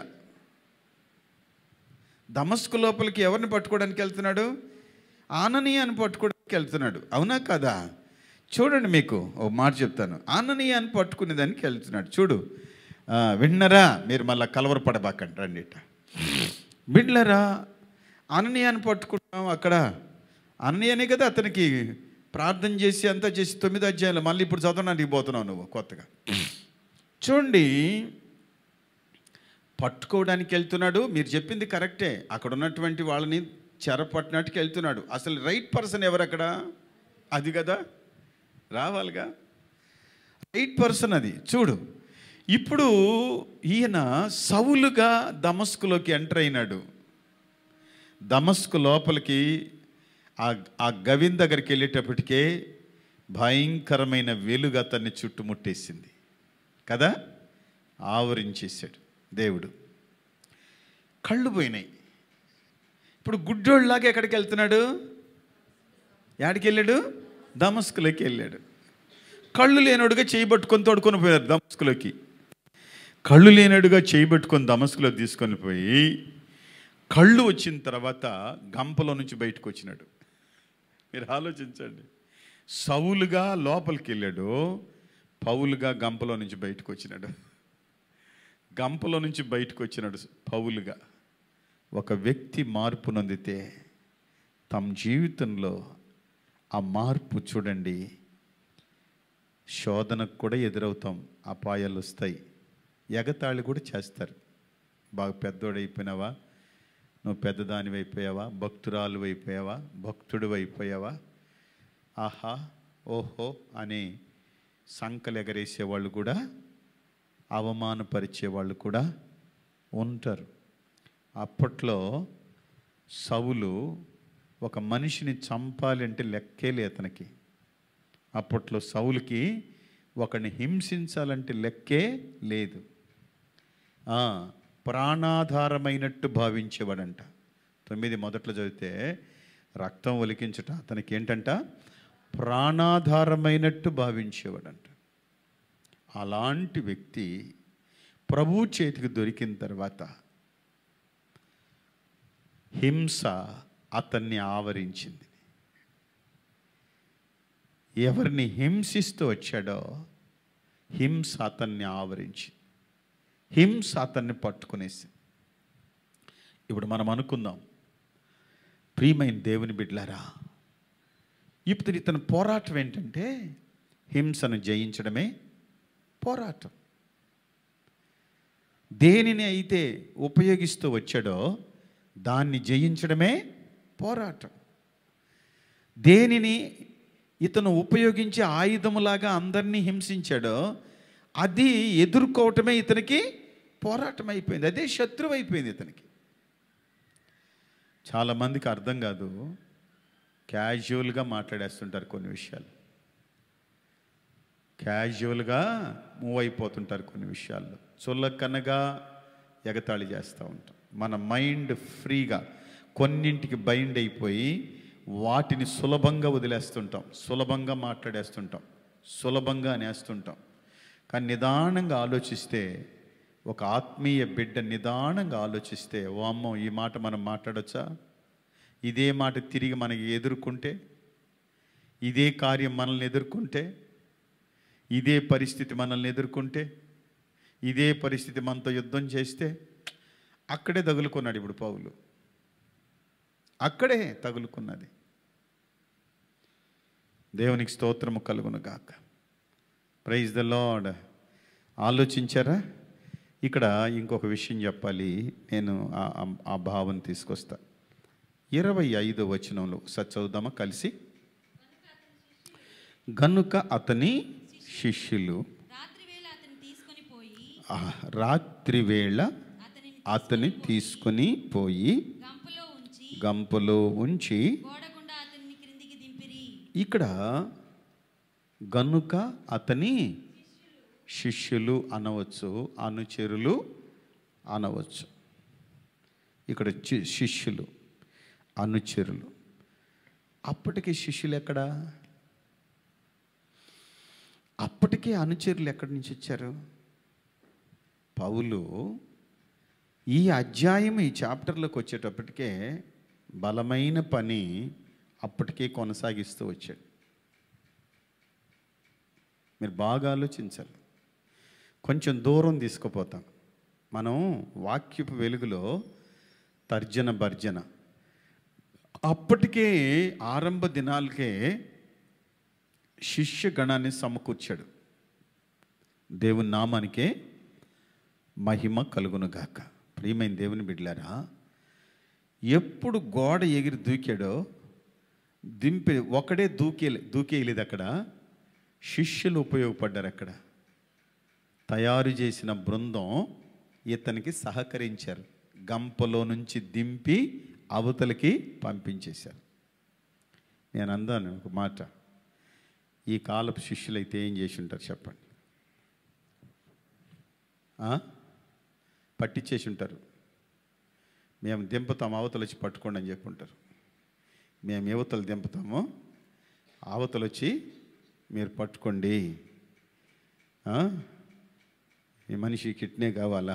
దమస్కు లోపలికి ఎవరిని పట్టుకోవడానికి వెళ్తున్నాడు? ఆననీయాన్ని పట్టుకోవడానికి వెళ్తున్నాడు. అవునా కదా? చూడండి, మీకు ఒక మాట చెప్తాను. ఆననీయాన్ని పట్టుకునే దానికి వెళ్తున్నాడు. చూడు, విన్నరా, మీరు మళ్ళీ కలవరపడబాకండి, రండి ఇట్ట. విన్నరా, ఆననీయాన్ని పట్టుకుంటాం. అక్కడ ఆననీయనే కదా అతనికి ప్రార్థన చేసి అంతా చేసి 9వ అధ్యాయంలో మళ్ళీ ఇప్పుడు చదవడానికి పోతున్నావు నువ్వు కొత్తగా. చూడండి, పట్టుకోవడానికి వెళ్తున్నాడు. మీరు చెప్పింది కరెక్టే, అక్కడ ఉన్నటువంటి వాళ్ళని చెరపట్టినట్టుకు వెళ్తున్నాడు. అసలు రైట్ పర్సన్ ఎవరు అక్కడ? అది కదా రావాలిగా, రైట్ పర్సన్ అది. చూడు, ఇప్పుడు ఈయన సౌలుగా దమస్కులోకి ఎంటర్ అయినాడు. దమస్కు లోపలికి ఆ గవిన్ దగ్గరికి వెళ్ళేటప్పటికే భయంకరమైన వెలుగు అతన్ని చుట్టుముట్టేసింది కదా, ఆవరించేశాడు దేవుడు. కళ్ళు పోయినాయి. ఇప్పుడు గుడ్డోళ్ళలాగా ఎక్కడికి వెళ్తున్నాడు? ఎక్కడికి వెళ్ళాడు? దమస్కులోకి వెళ్ళాడు. కళ్ళు లేనోడుగా చేయబట్టుకొని తోడుకొని పోయారు దమస్కులోకి. కళ్ళు లేనడుగా చేయబెట్టుకొని దమస్కులో తీసుకొని పోయి కళ్ళు వచ్చిన తర్వాత గంపలో నుంచి బయటకు వచ్చినాడు. మీరు ఆలోచించండి. సౌలుగా లోపలికి వెళ్ళాడు, పౌలుగా గంపలో నుంచి బయటకు వచ్చినాడు. గంపలో నుంచి బయటకు వచ్చినాడు పౌలుగా. ఒక వ్యక్తి మార్పు నొందితే తమ జీవితంలో ఆ మార్పు చూడండి, శోధనకు కూడా ఎదురవుతాం, అపాయాలు వస్తాయి, ఎగతాళి కూడా చేస్తారు. బాగా పెద్దోడైపోయినావా, నువ్వు పెద్దదాని అయిపోయావా, భక్తురాలు అయిపోయావా, భక్తుడు అయిపోయావా, ఆహా ఓహో అని సంకలు ఎగరేసేవాళ్ళు కూడా, అవమానపరిచే వాళ్ళు కూడా ఉంటారు. అప్పట్లో సౌలు ఒక మనిషిని చంపాలి అంటే లెక్కే లేదు అతనికి. అప్పట్లో సౌలుకి ఒకరిని హింసించాలంటే లెక్కే లేదు. ప్రాణాధారమైనట్టు భావించేవాడంట. 9 మొదట్లో చదివితే రక్తం ఒలికించట అతనికి ఏంటంట, ప్రాణాధారమైనట్టు భావించేవాడంట. అలాంటి వ్యక్తి ప్రభు చేతికి దొరికిన తర్వాత హింస అతన్ని ఆవరించింది. ఎవరిని హింసిస్తూ వచ్చాడో హింస అతన్ని ఆవరించి, హింస అతన్ని పట్టుకునేసి. ఇప్పుడు మనం అనుకుందాం, ప్రియమైన దేవుని బిడ్డలారా, ఇప్పుడు ఇతని పోరాటం ఏంటంటే హింసను జయించడమే పోరాటం. దేనిని అయితే ఉపయోగిస్తూ వచ్చాడో దాన్ని జయించడమే పోరాటం. దేనిని ఇతను ఉపయోగించే ఆయుధములాగా అందరినీ హింసించాడో అది ఎదుర్కోవటమే ఇతనికి పోరాటం అయిపోయింది. అదే శత్రువు అయిపోయింది ఇతనికి. చాలామందికి అర్థం కాదు, క్యాజువల్గా మాట్లాడేస్తుంటారు కొన్ని విషయాలు, క్యాజువల్గా మూవ్ అయిపోతుంటారు కొన్ని విషయాల్లో, చుల్లకనగా ఎగతాళి చేస్తూ ఉంటాం. మన మైండ్ ఫ్రీగా కొన్నింటికి బైండ్ అయిపోయి వాటిని సులభంగా వదిలేస్తుంటాం, సులభంగా మాట్లాడేస్తుంటాం, సులభంగా అనేస్తుంటాం. కానీ నిదానంగా ఆలోచిస్తే, ఒక ఆత్మీయ బిడ్డ నిదానంగా ఆలోచిస్తే, ఓ అమ్మో ఈ మాట మనం మాట్లాడొచ్చా, ఇదే మాట తిరిగి మనకి ఎదుర్కొంటే, ఇదే కార్యం మనల్ని ఎదుర్కొంటే, ఇదే పరిస్థితి మనల్ని ఎదుర్కొంటే, ఇదే పరిస్థితి మనతో యుద్ధం చేస్తే, అక్కడే తగులుకున్నాడు ఇప్పుడు పౌలు. అక్కడే తగులుకున్నది. దేవునికి స్తోత్రము కలుగును గాక. Praise the Lord. ఆలోచించారా? ఇక్కడ ఇంకొక విషయం చెప్పాలి, నేను ఆ భావం తీసుకొస్తా. 25వ వచనంలో చదువుదామా కలిసి. గనుక అతని శిష్యులు రాత్రివేళ అతని తీసుకొని పోయి గంపలో ఉంచి, ఇక్కడ గనుక అతని శిష్యులు అనవచ్చు, అనుచరులు అనవచ్చు. ఇక్కడ శిష్యులు, అనుచరులు. అప్పటికి శిష్యులు ఎక్కడ? అప్పటికే అనుచరులు ఎక్కడి నుంచి వచ్చారు? పౌలు ఈ అధ్యాయం, ఈ చాప్టర్లోకి వచ్చేటప్పటికే బలమైన పని అప్పటికే కొనసాగిస్తూ వచ్చాడు. మీరు బాగా ఆలోచించాలి. కొంచెం దూరం తీసుకుపోతాం మనం వాక్యపు వెలుగులో, తర్జన భర్జన. అప్పటికే ఆరంభ దినాలకే శిష్య గణాన్ని సమకూర్చాడు. దేవుని నామానికే మహిమ కలుగునుగాక. ప్రియమైన దేవుని బిడ్డలారా, ఎప్పుడు గోడ ఎగిరి దూకాడో దింపి ఒకడే దూకేయలేదు. అక్కడ శిష్యులు ఉపయోగపడ్డారు. అక్కడ తయారు చేసిన బృందం ఇతనికి సహకరించారు. గంపలో నుంచి దింపి అవతలకి పంపించేశారు. నేను అందాను ఒక మాట, ఈ కాలపు శిష్యులైతే ఏం చేసి ఉంటారు చెప్పండి? పట్టించేసి ఉంటారు. మేము దింపుతాము, అవతలు వచ్చి పట్టుకోండి అని చెప్పుంటారు. మేము యువతలు దింపుతామో అవతలు వచ్చి మీరు పట్టుకోండి. ఈ మనిషికి ఇట్నే కావాలా,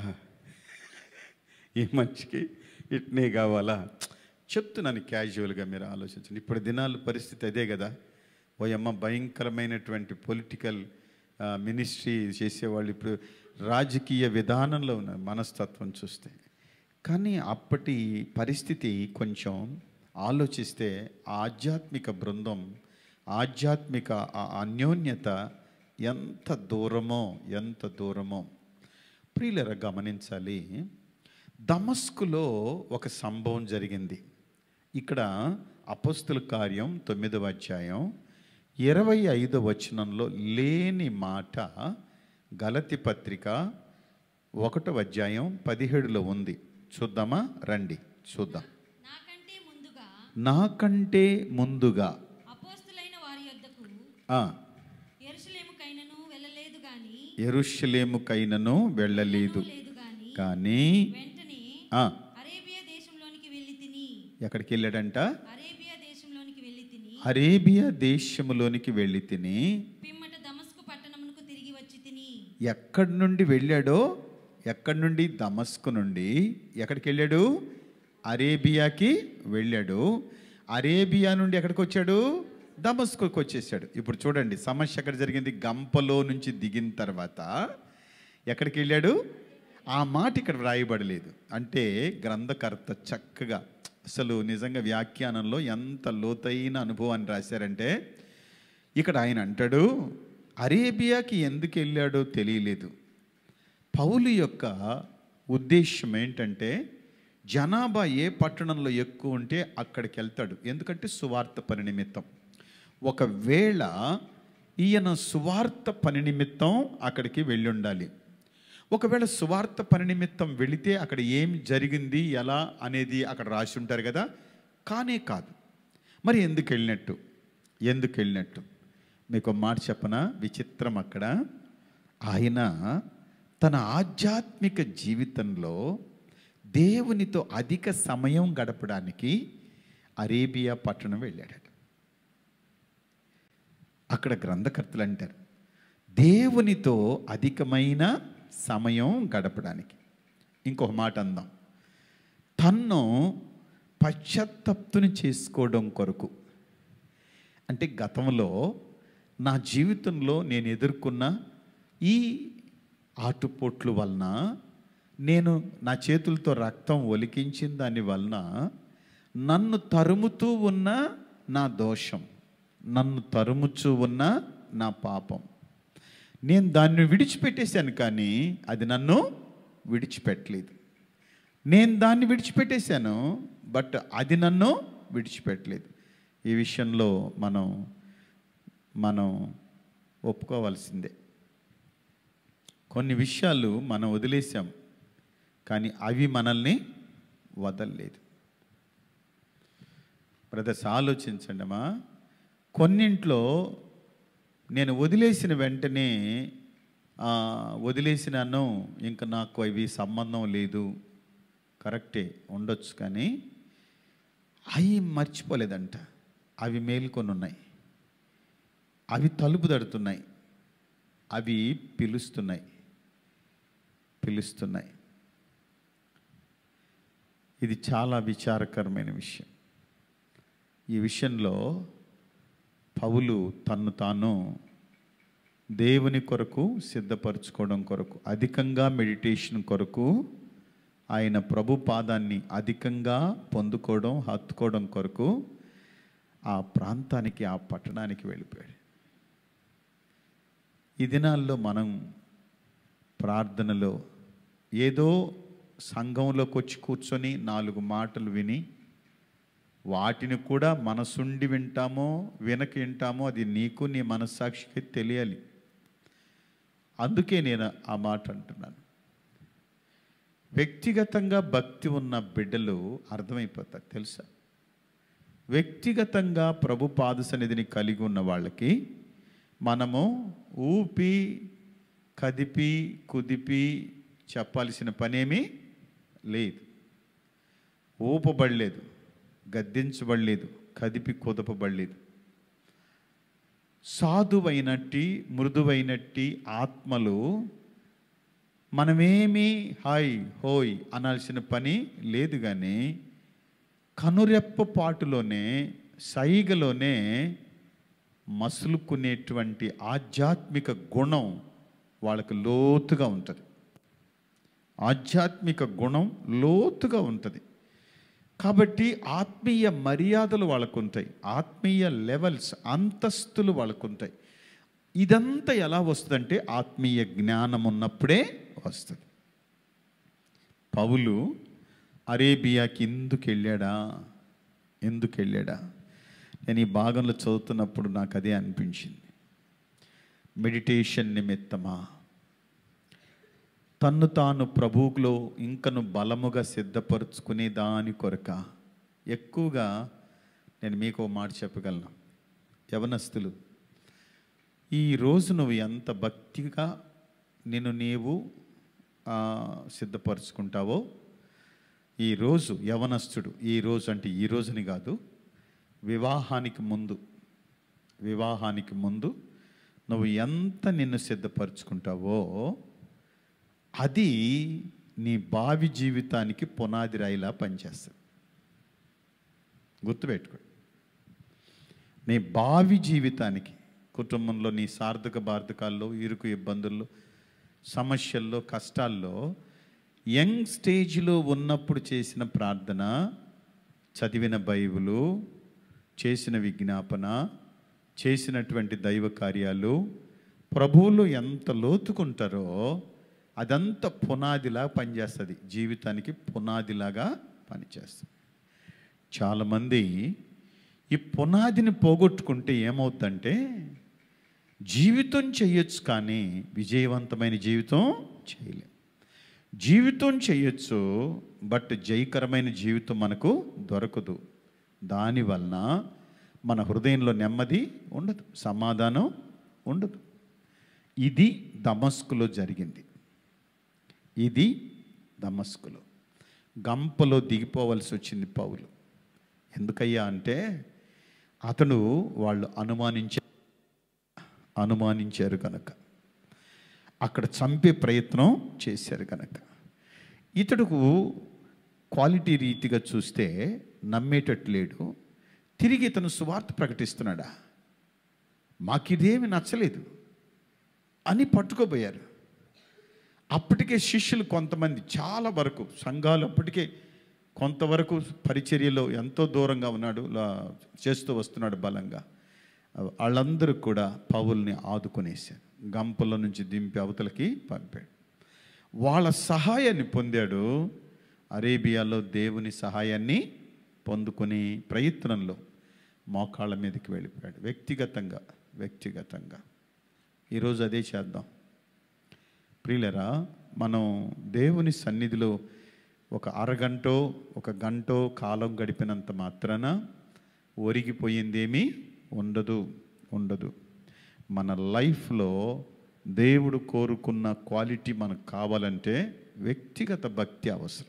ఈ మనిషికి ఇట్నే కావాలా చెప్తున్నాను క్యాజువల్గా. మీరు ఆలోచించండి. ఇప్పుడు దినాల పరిస్థితి అదే కదా. ఓయమ్మ భయంకరమైనటువంటి పొలిటికల్ మినిస్ట్రీ చేసేవాళ్ళు ఇప్పుడు రాజకీయ విధానంలో ఉన్న మనస్తత్వం చూస్తే. కానీ అప్పటి పరిస్థితి కొంచెం ఆలోచిస్తే ఆధ్యాత్మిక బృందం, ఆధ్యాత్మిక అన్యోన్యత ఎంత దూరమో, ఎంత దూరమో. ప్రియులరా గమనించాలి. దమస్కులో ఒక సంభవం జరిగింది. ఇక్కడ అపోస్తల కార్యం 9వ అధ్యాయం 25వ వచనంలో లేని మాట గలతి పత్రిక 1వ అధ్యాయం 17లో ఉంది. చూద్దామా? రండి చూద్దాం. నాకంటే ముందుగా అపోస్తలైన వారి యొద్దకు యెరూషలేముకైనను వెళ్ళలేదు గాని యెరూషలేముకైనను వెళ్ళలేదు కానీ వెంటనే అరేబియా దేశంలోనికి వెళ్ళి తిని. ఎక్కడికి వెళ్ళాడంట? అరేబియా దేశంలోనికి వెళ్ళి తిని. అరేబియా దేశంలోనికి వెళ్ళి తిని పిమ్మట దమస్కు పట్టణమునకు తిరిగి వచ్చి తిని. ఎక్కడి నుండి వెళ్ళాడో, ఎక్కడి నుండి? దమస్కు నుండి ఎక్కడికి వెళ్ళాడు? అరేబియాకి వెళ్ళాడు. అరేబియా నుండి ఎక్కడికి వచ్చాడు? దమస్కుకి వచ్చేసాడు. ఇప్పుడు చూడండి సమస్య ఎక్కడ జరిగింది. గంపలో నుంచి దిగిన తర్వాత ఎక్కడికి వెళ్ళాడు? ఆ మాట ఇక్కడ వ్రాయబడలేదు. అంటే గ్రంథకర్త చక్కగా అసలు నిజంగా వ్యాఖ్యానంలో ఎంత లోతైన అనుభవాన్ని రాశారంటే, ఇక్కడ ఆయన అంటాడు అరేబియాకి ఎందుకు వెళ్ళాడో తెలియలేదు. పౌలు యొక్క ఉద్దేశం ఏంటంటే జనాభా ఏ పట్టణంలో ఎక్కువ ఉంటే అక్కడికి వెళ్తాడు. ఎందుకంటే సువార్త పని నిమిత్తం. ఒకవేళ ఈయన సువార్త పని నిమిత్తం అక్కడికి వెళ్ళి ఉండాలి. ఒకవేళ సువార్త పని నిమిత్తం వెళితే అక్కడ ఏం జరిగింది ఎలా అనేది అక్కడ రాసి ఉంటారు కదా. కానే కాదు. మరి ఎందుకు వెళ్ళినట్టు? ఎందుకు వెళ్ళినట్టు మీకు మాట చెప్పనా? విచిత్రం. అక్కడ ఆయన తన ఆధ్యాత్మిక జీవితంలో దేవునితో అధిక సమయం గడపడానికి అరేబియా పట్టణం వెళ్ళాడు. అక్కడ గ్రంథకర్తలు అంటారు దేవునితో అధికమైన సమయం గడపడానికి. ఇంకొక మాట అందాం, తన్ను పశ్చాత్తప్తుని చేసుకోవడం కొరకు. అంటే గతంలో నా జీవితంలో నేను ఎదుర్కొన్న ఈ ఆటుపోట్లు వలన, నేను నా చేతులతో రక్తం ఒలికించిన దాని వలన నన్ను తరుముతూ ఉన్న నా దోషం, నన్ను తరుముచూ ఉన్న నా పాపం, నేను దాన్ని విడిచిపెట్టేశాను. కానీ అది నన్ను విడిచిపెట్టలేదు. నేను దాన్ని విడిచిపెట్టేశాను, బట్ అది నన్ను విడిచిపెట్టలేదు. ఈ విషయంలో మనం ఒప్పుకోవాల్సిందే. కొన్ని విషయాలు మనం వదిలేసాం, కానీ అవి మనల్ని వదలలేదు. బ్రదర్స్ ఆలోచించండి అమ్మా. కొన్నింట్లో నేను వదిలేసిన వెంటనే వదిలేసినాను, ఇంకా నాకు అవి సంబంధం లేదు, కరెక్టే ఉండొచ్చు. కానీ అవి మర్చిపోలేదంట. అవి మేల్కొని ఉన్నాయి, అవి తలుపు తడుతున్నాయి, అవి పిలుస్తున్నాయి. ఇది చాలా విచారకరమైన విషయం. ఈ విషయంలో పౌలు తన్ను తాను దేవుని కొరకు సిద్ధపరచుకోవడం కొరకు, అధికంగా మెడిటేషన్ కొరకు, ఆయన ప్రభు పాదాన్ని అధికంగా పొందుకోవడం, హత్తుకోవడం కొరకు ఆ ప్రాంతానికి, ఆ పట్టణానికి వెళ్ళిపోయాడు. ఈ దినాల్లో మనం ప్రార్థనలో ఏదో సంఘంలోకి వచ్చి కూర్చొని 4 మాటలు విని వాటిని కూడా మనసుండి వింటామో వినక వింటామో అది నీకు నీ మనస్సాక్షికి తెలియాలి. అందుకే నేను ఆ మాట అంటున్నాను. వ్యక్తిగతంగా భక్తి ఉన్న బిడ్డలు అర్థమైపోతారు తెలుసా. వ్యక్తిగతంగా ప్రభు పాద సన్నిధిని కలిగి ఉన్న వాళ్ళకి మనము ఊపి కదిపి కుదిపి చెప్పాల్సిన పనేమీ లేదు. ఊపబడలేదు, గద్దించబడలేదు, కదిపి కుదపబడలేదు. సాధువైనట్టి మృదువైనట్టి ఆత్మలు మనమేమి హాయ్ హోయ్ అనాల్సిన పని లేదు, కానీ కనురెప్ప పాటులోనే సైగలోనే మసులుకునేటువంటి ఆధ్యాత్మిక గుణం వాళ్ళకు లోతుగా ఉంటుంది. ఆధ్యాత్మిక గుణం లోతుగా ఉంటుంది. కాబట్టి ఆత్మీయ మర్యాదలు వాళ్ళకు ఉంటాయి, ఆత్మీయ లెవెల్స్ అంతస్తులు వాళ్ళకు ఉంటాయి. ఇదంతా ఎలా వస్తుందంటే ఆత్మీయ జ్ఞానం ఉన్నప్పుడే వస్తుంది. పౌలు అరేబియాకి ఎందుకు వెళ్ళాడా? నేను ఈ భాగంలో చదువుతున్నప్పుడు నాకు అదే అనిపించింది. మెడిటేషన్ నిమిత్తమా, తన్ను తాను ప్రభువులో ఇంకను బలముగా సిద్ధపరుచుకునే దాని కొరక? ఎక్కువగా నేను మీకు ఓ మాట చెప్పగలను, యవనస్తులు, ఈరోజు నువ్వు ఎంత భక్తిగా నీవు సిద్ధపరుచుకుంటావో, ఈరోజు యవనస్తుడు, ఈరోజు అంటే ఈ రోజుని కాదు, వివాహానికి ముందు నువ్వు ఎంత నిన్ను సిద్ధపరచుకుంటావో అది నీ భావి జీవితానికి పునాది రాయిలా పనిచేస్తుంది. గుర్తుపెట్టుకో, నీ భావి జీవితానికి, కుటుంబంలో నీ సార్థక బార్థకాల్లో, ఇరుకు ఇబ్బందుల్లో, సమస్యల్లో, కష్టాల్లో యంగ్ స్టేజ్లో ఉన్నప్పుడు చేసిన ప్రార్థన, చదివిన బైబిలు, చేసిన విజ్ఞాపన, చేసినటువంటి దైవ కార్యాలు ప్రభువులో ఎంత లోతుకుంటారో అదంతా పునాదిలా పనిచేస్తుంది, జీవితానికి పునాదిలాగా పనిచేస్తుంది. చాలామంది ఈ పునాదిని పోగొట్టుకుంటే ఏమవుతుందంటే జీవితం చేయొచ్చు కానీ విజయవంతమైన జీవితం చేయలేం. జీవితం చేయొచ్చు బట్ జయకరమైన జీవితం మనకు దొరకదు. దానివలన మన హృదయంలో నెమ్మది ఉండదు, సమాధానం ఉండదు. ఇది దమస్కులో జరిగింది. ఇది దమస్కులో గంపలో దిగిపోవలసి వచ్చింది పౌలు. ఎందుకయ్యా అంటే వాళ్ళు అనుమానించారు కనుక, అక్కడ చంపే ప్రయత్నం చేశారు కనుక. ఇతడుకు క్వాలిటీ రీతిగా చూస్తే నమ్మేటట్టు లేడు. తిరిగి ఇతను సువార్త ప్రకటిస్తున్నాడా, మాకిదేమి నచ్చలేదు అని పట్టుకోబోయారు. అప్పటికే శిష్యులు కొంతమంది, చాలా వరకు సంఘాలు అప్పటికే కొంతవరకు పరిచర్యలో ఎంతో దూరంగా ఉన్నాడు, చేస్తూ వస్తున్నాడు బలంగా. వాళ్ళందరూ కూడా పౌల్ని ఆదుకునేశారు, గంపల నుంచి దింపి అవతలకి పంపాడు. వాళ్ళ సహాయాన్ని పొందాడు. అరేబియాలో దేవుని సహాయాన్ని పొందుకుని ప్రయత్నంలో మోకాళ్ళ మీదకి వెళ్ళిపోయాడు. వ్యక్తిగతంగా ఈరోజు అదే చేద్దాం ప్రియులరా. మనం దేవుని సన్నిధిలో ఒక అరగంటో ఒక గంటో కాలం గడిపినంత మాత్రాన ఒరిగిపోయిందేమీ ఉండదు. మన లైఫ్లో దేవుడు కోరుకున్న క్వాలిటీ మనకు కావాలంటే వ్యక్తిగత భక్తి అవసరం.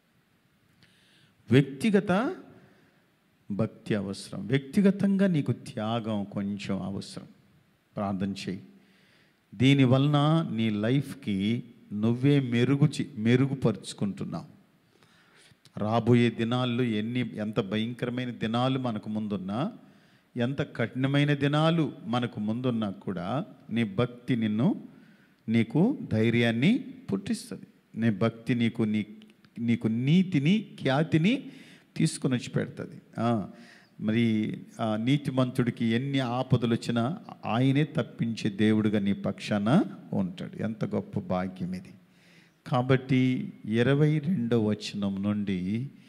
వ్యక్తిగతంగా నీకు త్యాగం కొంచెం అవసరం. ప్రార్థన చేయి. దీనివలన నీ లైఫ్కి నువ్వే మెరుగుపరుచుకుంటున్నావు. రాబోయే దినాల్లో ఎంత భయంకరమైన దినాలు మనకు ముందున్నా, ఎంత కఠినమైన దినాలు మనకు ముందున్నా కూడా నీ భక్తి నీకు ధైర్యాన్ని పుట్టిస్తుంది. నీ భక్తి నీకు నీతిని, ఖ్యాతిని తీసుకొని వచ్చి పెడుతుంది. మరి నీతిమంతుడికి ఎన్ని ఆపదలు వచ్చినా ఆయనే తప్పించే దేవుడుగా నీ పక్షాన ఉంటాడు. ఎంత గొప్ప భాగ్యం ఇది. కాబట్టి 22వ వచనం నుండి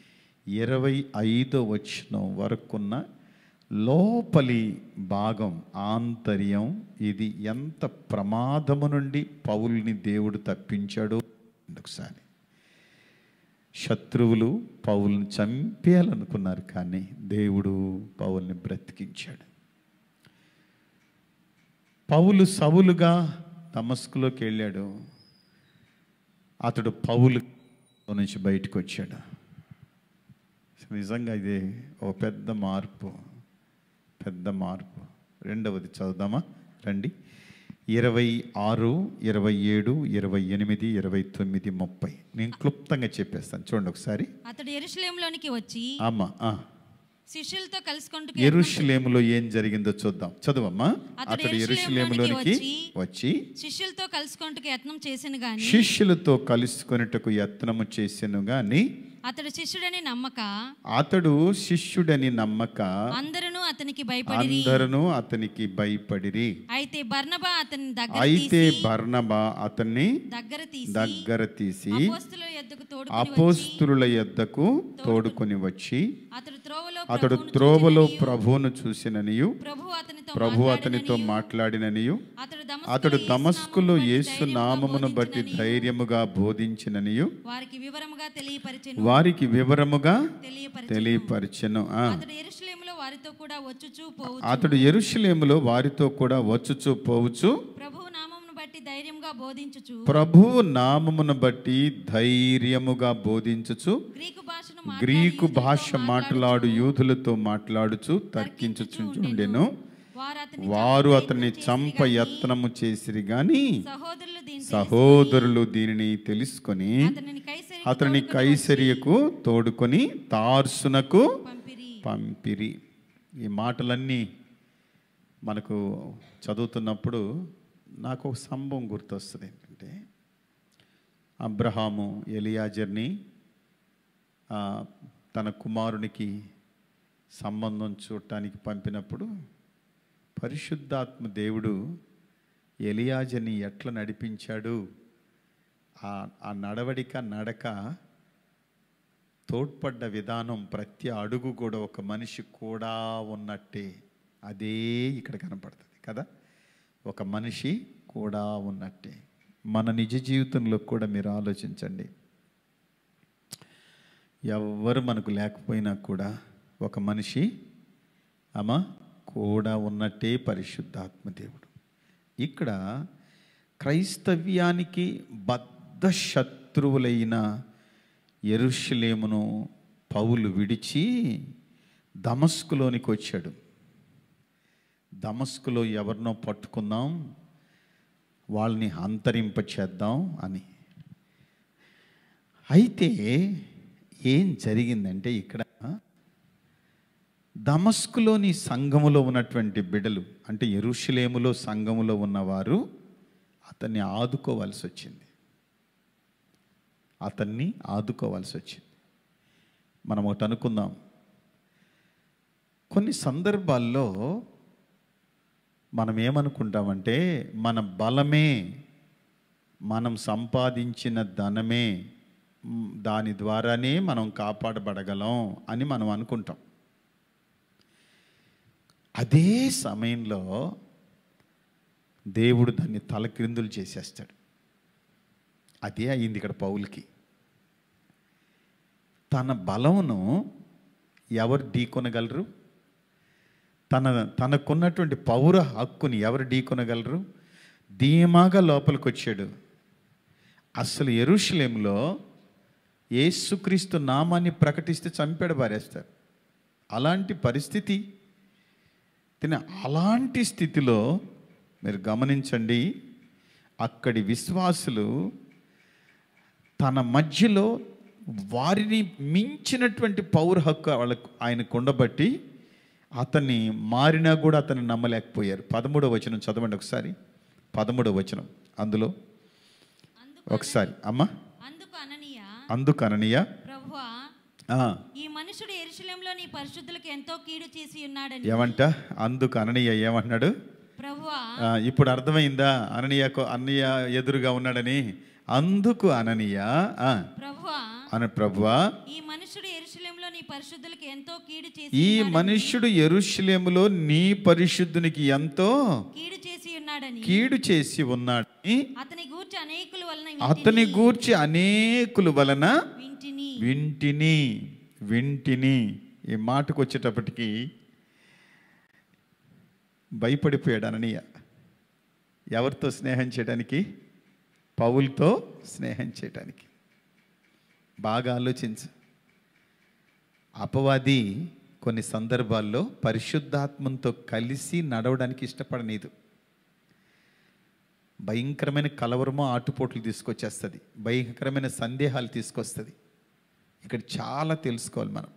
25వ వచనం వరకున్న లోపలి భాగం, ఆంతర్యం, ఇది ఎంత ప్రమాదము నుండి పౌలుని దేవుడు తప్పించాడు. ఒకసారి శత్రువులు పౌలుని చంపేయాలనుకున్నారు, కానీ దేవుడు పౌలుని బ్రతికించాడు. పౌలు సౌలుగా దమస్కులోకి వెళ్ళాడు. అతడు పౌలు నుంచి బయటకు వచ్చాడు. నిజంగా ఇది ఒక పెద్ద మార్పు. రెండవది చదువుదామా రండి. 26, 27, 28, 29, 30 నేను క్లుప్తంగా చెప్పేస్తాను, చూడండి ఒకసారి. అతడు యెరూషలేములోనికి వచ్చి అమ్మా శిష్యులతో కలుసుకుంటూ యెరూషలేములో ఏం జరిగిందో చూద్దాం, చదవమ్మా. అతడు యెరూషలేములోనికి వచ్చి శిష్యులతో కలుసుకుంటూ యత్నం చేసెను గాని శిష్యులతో కలుసుకొనుటకు యత్నము చేసెను గాని అతడు శిష్యుడని నమ్మక అందరూ అతనికి భయపడిరి. అయితే బర్నబా అతన్ని దగ్గర తీసి అపోస్తుల యొద్దకు తోడుకొని వచ్చి అతడు త్రోవలో ప్రభువును చూసిననియు ప్రభు అతనితో మాట్లాడిననియు అతడు దమస్కులో యేసు నామమును బట్టి ధైర్యముగా బోధించిననియు వారికి వివరముగా తెలియపరిచెను. అతడు యెరూషలేములో వారితో కూడా వచ్చుచూ పోవచ్చు ప్రభువు నామమును బట్టి ధైర్యముగా బోధించుచు గ్రీకు భాష మాట్లాడు యూదులతో మాట్లాడుచు తర్కించుచుండెను. వారు అతన్ని చంప యత్నము చేసిరి గాని సహోదరులు దీనిని తెలుసుకొని అతని కైసరియకు తోడుకొని తార్సునకు పంపిరి. ఈ మాటలన్నీ మనకు చదువుతున్నప్పుడు నాకు ఒక సంభవం గుర్తొస్తుంది. ఏంటంటే అబ్రహాము ఎలియాజర్ని తన కుమారునికి సంబంధం చూడటానికి పంపినప్పుడు పరిశుద్ధాత్మ దేవుడు ఎలియాజర్ని ఎట్లా నడిపించాడు, ఆ నడక తోడ్పడ్డ విధానం, ప్రతి అడుగు కూడా ఒక మనిషి కూడా ఉన్నట్టే అదే ఇక్కడ కనపడుతుంది కదా. ఒక మనిషి కూడా ఉన్నట్టే మన నిజ జీవితంలో కూడా మీరు ఆలోచించండి. ఎవ్వరు మనకు లేకపోయినా కూడా ఒక మనిషి కూడా ఉన్నట్టే పరిశుద్ధాత్మ దేవుడు. ఇక్కడ క్రైస్తవ్యానికి బద్ధ శత్రువులైన యెరూషలేమును పౌలు విడిచి దమస్కులోనికి వచ్చాడు. దమస్కులో ఎవరినో పట్టుకుందాం, వాళ్ళని అంతరింపచేద్దాం అని. అయితే ఏం జరిగిందంటే ఇక్కడ దమస్కులోని సంఘములో ఉన్నటువంటి బిడ్డలు, అంటే యెరూషలేములో సంఘములో ఉన్నవారు అతన్ని ఆదుకోవాల్సి వచ్చింది. మనం ఒకటి అనుకుందాం, కొన్ని సందర్భాల్లో మనం ఏమనుకుంటామంటే మన బలమే, మనం సంపాదించిన ధనమే, దాని ద్వారానే మనం కాపాడబడగలం అని మనం అనుకుంటాం. అదే సమయంలో దేవుడు దాన్ని తలక్రిందులు చేసేస్తాడు. అదే అయింది ఇక్కడ పౌలుకి. తన బలమును ఎవరు ఢీకొనగలరు? తనకున్నటువంటి పౌర హక్కుని ఎవరు ఢీకొనగలరు? ధీమాగా లోపలికి వచ్చాడు. అసలు యెరూషలేములో యేసుక్రీస్తు నామాన్ని ప్రకటిస్తే చంపాడు, పారేస్తారు. అలాంటి పరిస్థితి. అలాంటి స్థితిలో మీరు గమనించండి, అక్కడి విశ్వాసులు తన మధ్యలో వారిని మించినటువంటి పౌర హక్కు వాళ్ళకు ఆయనకు ఉండబట్టి అతన్ని మారినా కూడా అతన్ని నమ్మలేకపోయారు. 13వ వచనం చదవండి ఒకసారి. 13వ వచనం అందులో ఒకసారి అమ్మా. అందుకు అననీయ ఈ మనుషుడు యెరూషలేములో నీ పరిశుద్ధులకు ఎంతో కీడు చేసి ఉన్నాడని. ఏమంట? అందుకు అననీయ ఏమన్నాడు? ప్రభువా. ఇప్పుడు అర్థమైందా అననీయకు? అననీయ ఎదురుగా ఉన్నాడని. అందుకు అననీయ ప్రభువా, ఈ మనుషుడు యెరూషలేములో నీ పరిశుద్ధులకు ఎంతో కీడు చేసి ఈ మనుష్యుడు యెరూషలేములో నీ పరిశుద్ధునికి ఎంతో కీడు చేసి ఉన్నాడని అతని గూర్చి అనేకుల వలన వింటిని. ఈ మాటకు వచ్చేటప్పటికి భయపడిపోయాడు అననీయ. ఎవరితో స్నేహం చేయడానికి? పౌలుతో స్నేహం చేయడానికి. బాగా ఆలోచించు. అపవాది కొన్ని సందర్భాల్లో పరిశుద్ధాత్మంతో కలిసి నడవడానికి ఇష్టపడనీదు. భయంకరమైన కలవరమో ఆటుపోట్లు తీసుకొచ్చేస్తుంది, భయంకరమైన సందేహాలు తీసుకొస్తుంది. ఇక్కడ చాలా తెలుసుకోవాలి మనం.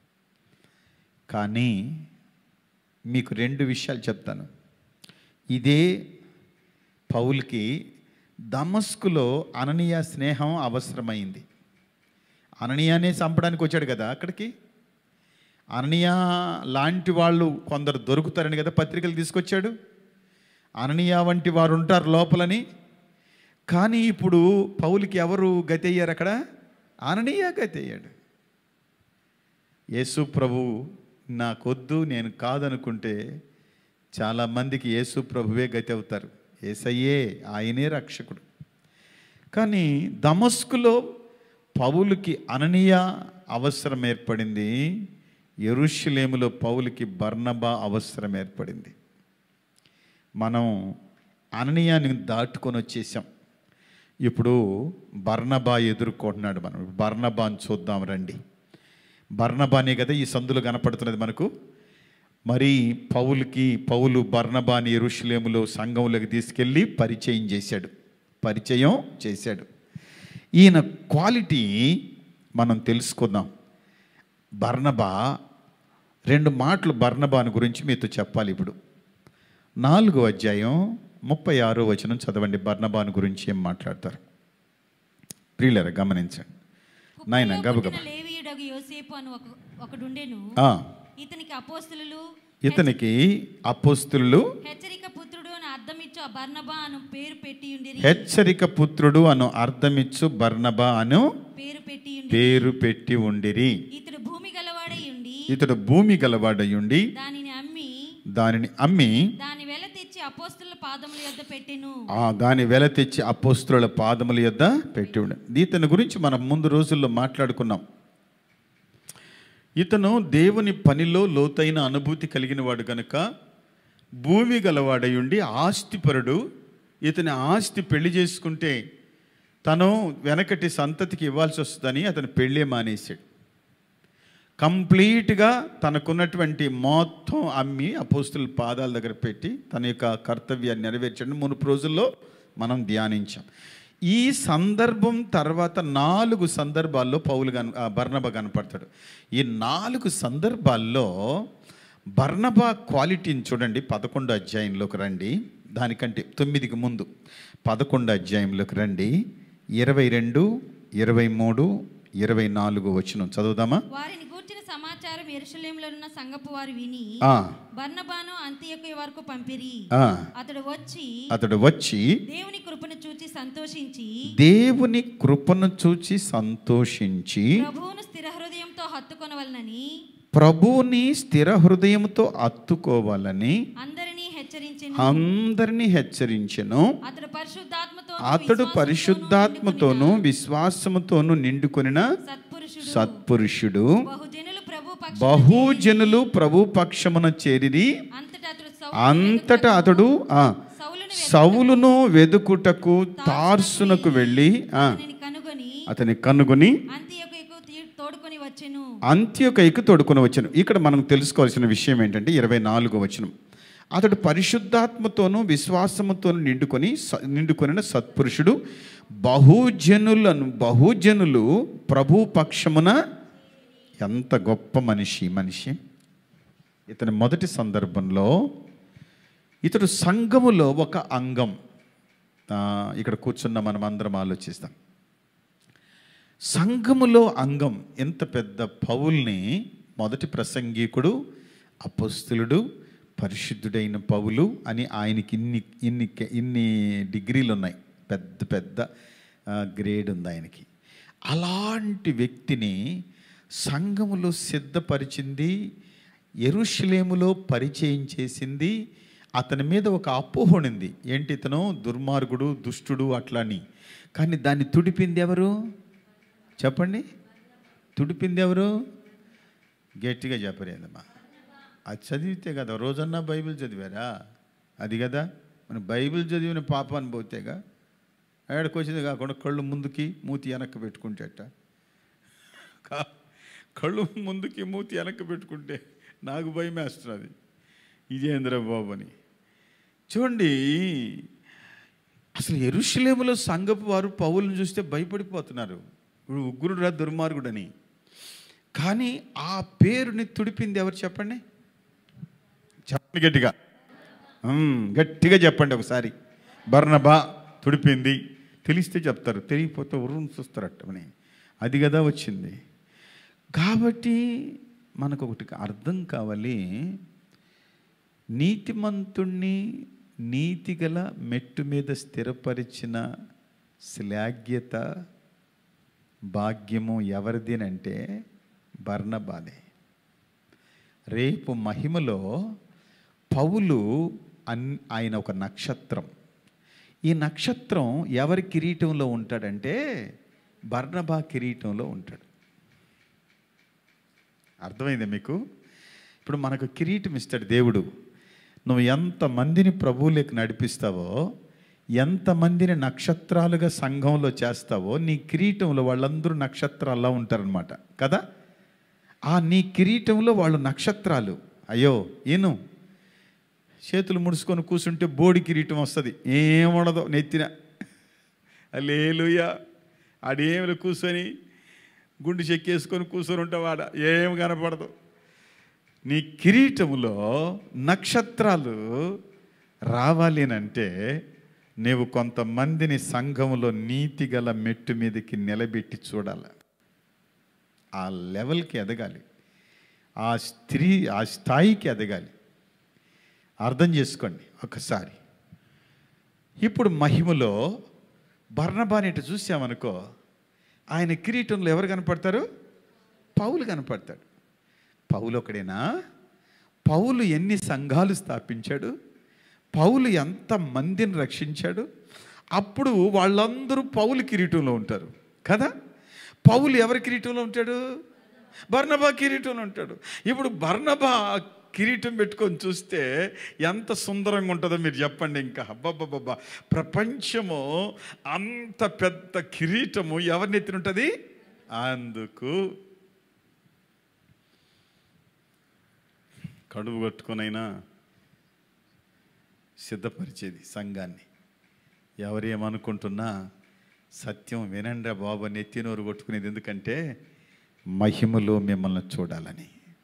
కానీ మీకు 2 విషయాలు చెప్తాను. ఇదే పౌలుకి దమస్కులో అననీయ స్నేహం అవసరమైంది. అననీయానే చంపడానికి వచ్చాడు కదా అక్కడికి. అననీయ లాంటి వాళ్ళు కొందరు దొరుకుతారని కదా పత్రికలు తీసుకొచ్చాడు. అననీయ వంటి వారు ఉంటారు లోపలని. కానీ ఇప్పుడు పౌలుకి ఎవరు గతి అయ్యారు అక్కడ? అననీయ గతి అయ్యాడు. యేసు ప్రభు నాకొద్దు, నేను కాదనుకుంటే చాలామందికి యేసు ప్రభువే గతి అవుతారు. యేసయ్యే, ఆయనే రక్షకుడు. కానీ దమస్కులో పౌలుకి అననీయ అవసరం ఏర్పడింది. యెరూషలేములో పౌలుకి బర్నబా అవసరం ఏర్పడింది. మనం అననీయాని దాటుకొని వచ్చేసాం. ఇప్పుడు బర్నబా ఎదుర్కొంటున్నాడు. మనం బర్నబాని చూద్దాం రండి. బర్నబానే కదా ఈ సందులో కనపడుతున్నది మనకు. మరి పౌలు బర్నబాని యెరూషలేములో సంఘంలోకి తీసుకెళ్ళి పరిచయం చేశాడు. ఈయన క్వాలిటీ మనం తెలుసుకుందాం. బర్నబా 2 మాటలు బర్నబాని గురించి మీతో చెప్పాలి. ఇప్పుడు 4వ అధ్యాయం 36వ వచనం చదవండి. బర్నబాని గురించి ఏం మాట్లాడతారు ప్రియులారా గమనించండి. నాయన గబగబ. లేవీయుడగు యోసేపు అను ఒకడుండెను. ఇతనికి అపోస్తలులు హెచ్చరిక పుత్రుడు అను అర్థమిచ్చు బర్నబా అను పేరు పెట్టి ఉండిరి. ఇతడు భూమి గలవాడయుండి దానిని అమ్మి దాని వెల తెచ్చి అపోస్తలుల పాదముల యొద్ద పెట్టెను. దాని వెల తెచ్చి అపోస్తలుల పాదముల యొద్ద పెట్టి ఉండి. ఇతని గురించి మనం ముందు రోజుల్లో మాట్లాడుకున్నాం. ఇతను దేవుని పనిలో లోతైన అనుభూతి కలిగిన వాడు కనుక భూమి గలవాడయుండి ఆస్తిపరుడు. ఇతని ఆస్తి పెళ్లి చేసుకుంటే తను వెనకటి సంతతికి ఇవ్వాల్సి వస్తుందని అతను పెళ్ళే మానేశాడు. కంప్లీట్గా తనకున్నటువంటి మొత్తం అమ్మి అపోస్తుల పాదాల దగ్గర పెట్టి తన యొక్క కర్తవ్యాన్ని నెరవేర్చడం మునుపు రోజుల్లో మనం ధ్యానించాం. ఈ సందర్భం తర్వాత 4 సందర్భాల్లో బర్నబా కనపడతాడు. ఈ 4 సందర్భాల్లో బర్నబా క్వాలిటీని చూడండి. 11వ అధ్యాయంలోకి రండి. దానికంటే 9కి ముందు 11వ అధ్యాయంలోకి రండి. 22, 23, 24 వచనం చదువుదామా? వారిని గూర్చిన సమాచారం యెరూషలేములో ఉన్న సంఘపు వారు విని బర్నబాను అంతియొక్క వరకు పంపిరి. అతడు వచ్చి దేవుని కృపను చూచి సంతోషించి ప్రభువుని స్థిర హృదయంతో హత్తుకోవాలని అందరినీ హెచ్చరించెను. అతడు పరిశుద్ధాత్మతోను విశ్వాసముతోను నిండుకొనిన సత్పురుషుడు. బహుజనులు ప్రభు పక్షమున చేరిరి. అంతటా అతడు సౌలును వెదుకుటకు తార్సునకు వెళ్ళి అతని కనుగొని అంత్యొకయకు తోడుకొని వచ్చెను. ఇక్కడ మనం తెలుసుకోవాల్సిన విషయం ఏంటంటే 24వ వచనం. అతడు పరిశుద్ధాత్మతోనూ విశ్వాసముతోనూ నిండుకొనిన సత్పురుషుడు. బహుజనులు ప్రభు పక్షమున. ఎంత గొప్ప మనిషి. ఇతని మొదటి సందర్భంలో ఇతడు సంఘములో ఒక అంగం. ఇక్కడ కూర్చున్న మనం అందరం ఆలోచిస్తాం. సంఘములో అంగం. ఎంత పెద్ద పౌల్ని మొదటి ప్రసంగికుడు, అపోస్తలుడు, పరిశుద్ధుడైన పౌలు అని ఆయనకి ఇన్ని డిగ్రీలు ఉన్నాయి. పెద్ద గ్రేడ్ ఉంది ఆయనకి. అలాంటి వ్యక్తిని సంఘములో సిద్ధపరిచింది, యెరూషలేములో పరిచయం చేసింది. అతని మీద ఒక అపోహ ఉంది. ఏంటి? ఇతను దుర్మార్గుడు, దుష్టుడు అట్లని. కానీ దాన్ని తుడిపింది ఎవరు చెప్పండి? తుడిపింది ఎవరు? గట్టిగా చెప్పరేందమ్మా. అది చదివితే కదా. రోజన్నా బైబిల్ చదివారా? అది కదా మన బైబిల్ చదివిన పాపాన్ని పోతేగా. ఆడకు వచ్చింది కాకుండా కళ్ళు ముందుకి మూతి వెనక్కి పెట్టుకుంటేట. కళ్ళు ముందుకి మూతి వెనక్కి పెట్టుకుంటే నాకు భయం వేస్తున్నది. ఇదేంద్ర బాబు అని. చూడండి, అసలు యెరూషలేములో సంఘపు వారు పౌలుని చూస్తే భయపడిపోతున్నారు. ఇప్పుడు ఉగ్రుడురా దుర్మార్గుడని. కానీ ఆ పేరుని తుడిపింది ఎవరు చెప్పండి? చెప్పండి గట్టిగా, గట్టిగా చెప్పండి ఒకసారి. బర్నబా తుడిపింది. తెలిస్తే చెప్తారు, తెలియకపోతే ఉర్రుని చూస్తారట్టమని. అది కదా వచ్చింది. కాబట్టి మనకు ఒకటి అర్థం కావాలి, నీతిమంతుణ్ణి నీతిగల మెట్టు మీద స్థిరపరిచిన శ్లాఘ్యత భాగ్యము ఎవరిదేనంటే బర్నబాదే. రేపు మహిమలో పౌలు ఆయన ఒక నక్షత్రం. ఈ నక్షత్రం ఎవరి కిరీటంలో ఉంటాడంటే బర్నబా కిరీటంలో ఉంటాడు. అర్థమైందా మీకు? ఇప్పుడు మనకు కిరీటం ఇస్తాడు దేవుడు. నువ్వు ఎంతమందిని ప్రభువులోకి నడిపిస్తావో, ఎంతమందిని నక్షత్రాలుగా సంఘంలో చేస్తావో, నీ కిరీటంలో వాళ్ళందరూ నక్షత్రాల్లో ఉంటారనమాట కదా. ఆ నీ కిరీటంలో వాళ్ళు నక్షత్రాలు. అయ్యో ఈను చేతులు ముడుచుకొని కూర్చుంటే బోడి కిరీటం వస్తుంది, ఏముండదు నెత్తిన. హల్లెలూయా. ఆడేమిలో కూర్చొని గుండు చెక్కేసుకొని కూర్చొని ఉంటావాడ, ఏం కనపడదు. నీ కిరీటములో నక్షత్రాలు రావాలి అంటే నీవు కొంతమందిని సంఘములో నీతిగల మెట్టు మీదకి నిలబెట్టి చూడాలి. ఆ లెవెల్కి ఎదగాలి, ఆ స్థాయికి ఎదగాలి. అర్థం చేసుకోండి ఒకసారి. ఇప్పుడు మహిమలో బర్నబాని ఇటు చూసామనుకో, ఆయన కిరీటంలో ఎవరు కనపడతారు? పౌలు కనపడతాడు. పౌలు ఒకడేనా? పౌలు ఎన్ని సంఘాలు స్థాపించాడు, పౌలు ఎంత మందిని రక్షించాడు. అప్పుడు వాళ్ళందరూ పౌలు కిరీటంలో ఉంటారు కదా. పౌలు ఎవరి కిరీటంలో ఉంటాడు? బర్నబా కిరీటంలో ఉంటాడు. ఇప్పుడు బర్నబా కిరీటం పెట్టుకొని చూస్తే ఎంత సుందరంగా ఉంటుందో మీరు చెప్పండి. ఇంకా అబ్బబ్బబ్బబ్బా, ప్రపంచము అంత పెద్ద కిరీటము ఎవరిని ఎత్తిన ఉంటుంది? అందుకు కడుపు కట్టుకొనైనా సిద్ధపరిచేది సంఘాన్ని. ఎవరేమనుకుంటున్నా సత్యం వినండి బాబు అని ఎత్తినోరు కొట్టుకునేది. ఎందుకంటే మహిమలో మిమ్మల్ని చూడాలని.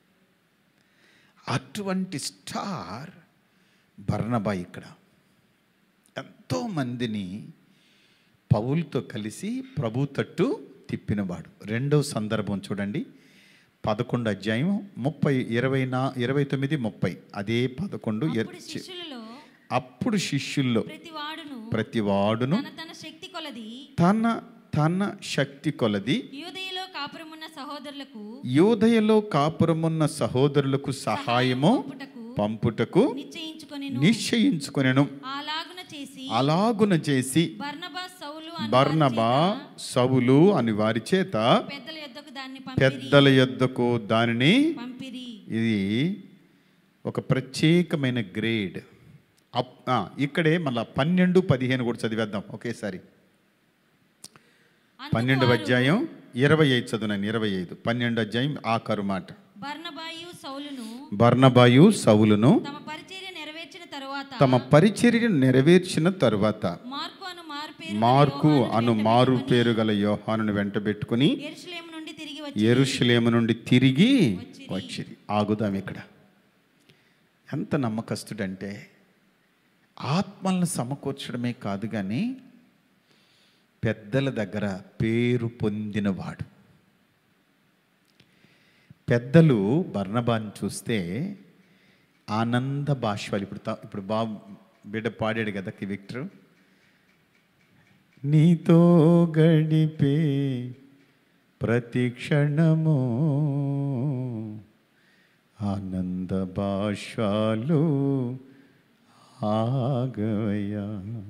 అటువంటి స్టార్ బర్నబా ఇక్కడ ఎంతోమందిని పౌలుతో కలిసి ప్రభు తట్టు తిప్పినవాడు. రెండవ సందర్భం చూడండి, 11 అధ్యాయం 29, 30. అదే 11. అప్పుడు శిష్యుల్లో ప్రతివాడును తన శక్తి కొలది యూదయలో కాపురమున్న సహోదరులకు సహాయము పంపుటకు నిశ్చయించుకొనెను. అలాగున చేసి బర్నబా సౌలు అని వారి చేత పెద్దల యొద్దకు దానిని. ఇది ఒక ప్రత్యేకమైన గ్రేడ్. ఇక్కడే మళ్ళా 12, 15 కూడా చదివేద్దాం ఒకేసారి. 12వ అధ్యాయం 25 చదువునాను. 25, 12 అధ్యాయం ఆఖరు మాట. బర్నబాయు సౌలును తమ పరిచర్య నెరవేర్చిన తరువాత మార్కు అను మారు పేరు గల యోహానును వెంటబెట్టుకుని యెరూషలేము నుండి తిరిగి వచ్చిరి. ఆగుదాం ఇక్కడ. ఎంత నమ్మకస్తుడంటే ఆత్మలను సమకూర్చడమే కాదు కానీ పెద్దల దగ్గర పేరు పొందినవాడు. పెద్దలు బర్నబాని చూస్తే ఆనంద బాష్పాలు. ఇప్పుడు బాబు బిడ్డ పాడాడు కదా విక్టర్, నీతో గడిపే ప్రతి క్షణము ఆనంద బాష్పాలు ఆగవయ్యా,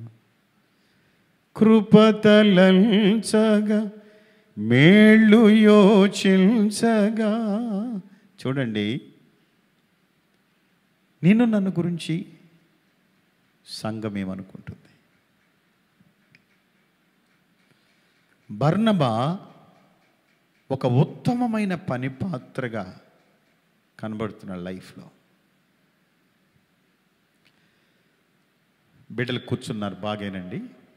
కృపతలంచగా మేళ్ళు యోచించగా. చూడండి, నేను నన్ను గురించి సంఘం ఏమనుకుంటుంది? బర్నబా ఒక ఉత్తమమైన పని పాత్రగా కనబడుతున్న లైఫ్లో. బిడ్డలు కూర్చున్నారు బాగేనండి.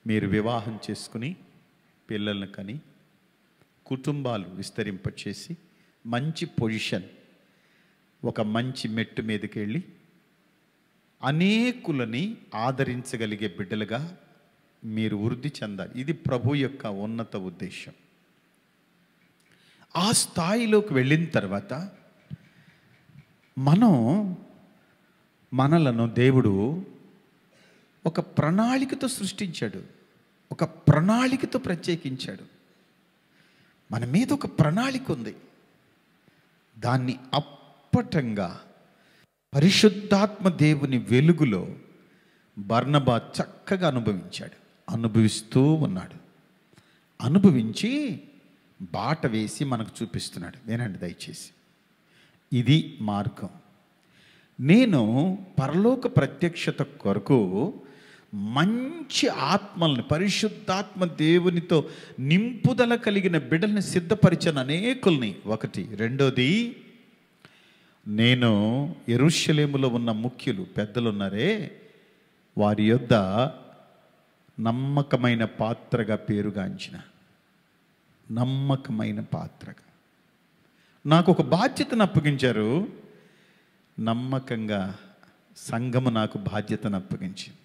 మీరు వివాహం చేసుకుని పిల్లలను కని కుటుంబాలు విస్తరింపచేసి మంచి పొజిషన్, ఒక మంచి మెట్టు మీదకి వెళ్ళి అనేకులని ఆదరించగలిగే బిడ్డలుగా మీరు వృద్ధి చెందాలి. ఇది ప్రభు యొక్క ఉన్నత ఉద్దేశం. ఆ స్థాయిలోకి వెళ్ళిన తర్వాత మనలను దేవుడు ఒక ప్రణాళికతో సృష్టించాడు, ఒక ప్రణాళికతో ప్రత్యేకించాడు. మన మీద ఒక ప్రణాళిక ఉంది. దాన్ని అప్పటంగా పరిశుద్ధాత్మ దేవుని వెలుగులో బర్నబా చక్కగా అనుభవిస్తూ ఉన్నాడు. అనుభవించి బాట వేసి మనకు చూపిస్తున్నాడు. వినండి దయచేసి, ఇది మార్గం. నేను పరలోక ప్రత్యక్షత కొరకు మంచి ఆత్మల్ని, పరిశుద్ధాత్మ దేవునితో నింపుదల కలిగిన బిడ్డల్ని సిద్ధపరిచిన అనేకుల్ని. ఒకటి. రెండోది, నేను యెరూషలేములో ఉన్న ముఖ్యులు పెద్దలు ఉన్నారే, వారి యొద్ద నమ్మకమైన పాత్రగా పేరుగాంచిన, నమ్మకమైన పాత్రగా నాకు ఒక బాధ్యతను అప్పగించారు. నమ్మకంగా సంఘము నాకు బాధ్యతను అప్పగించింది.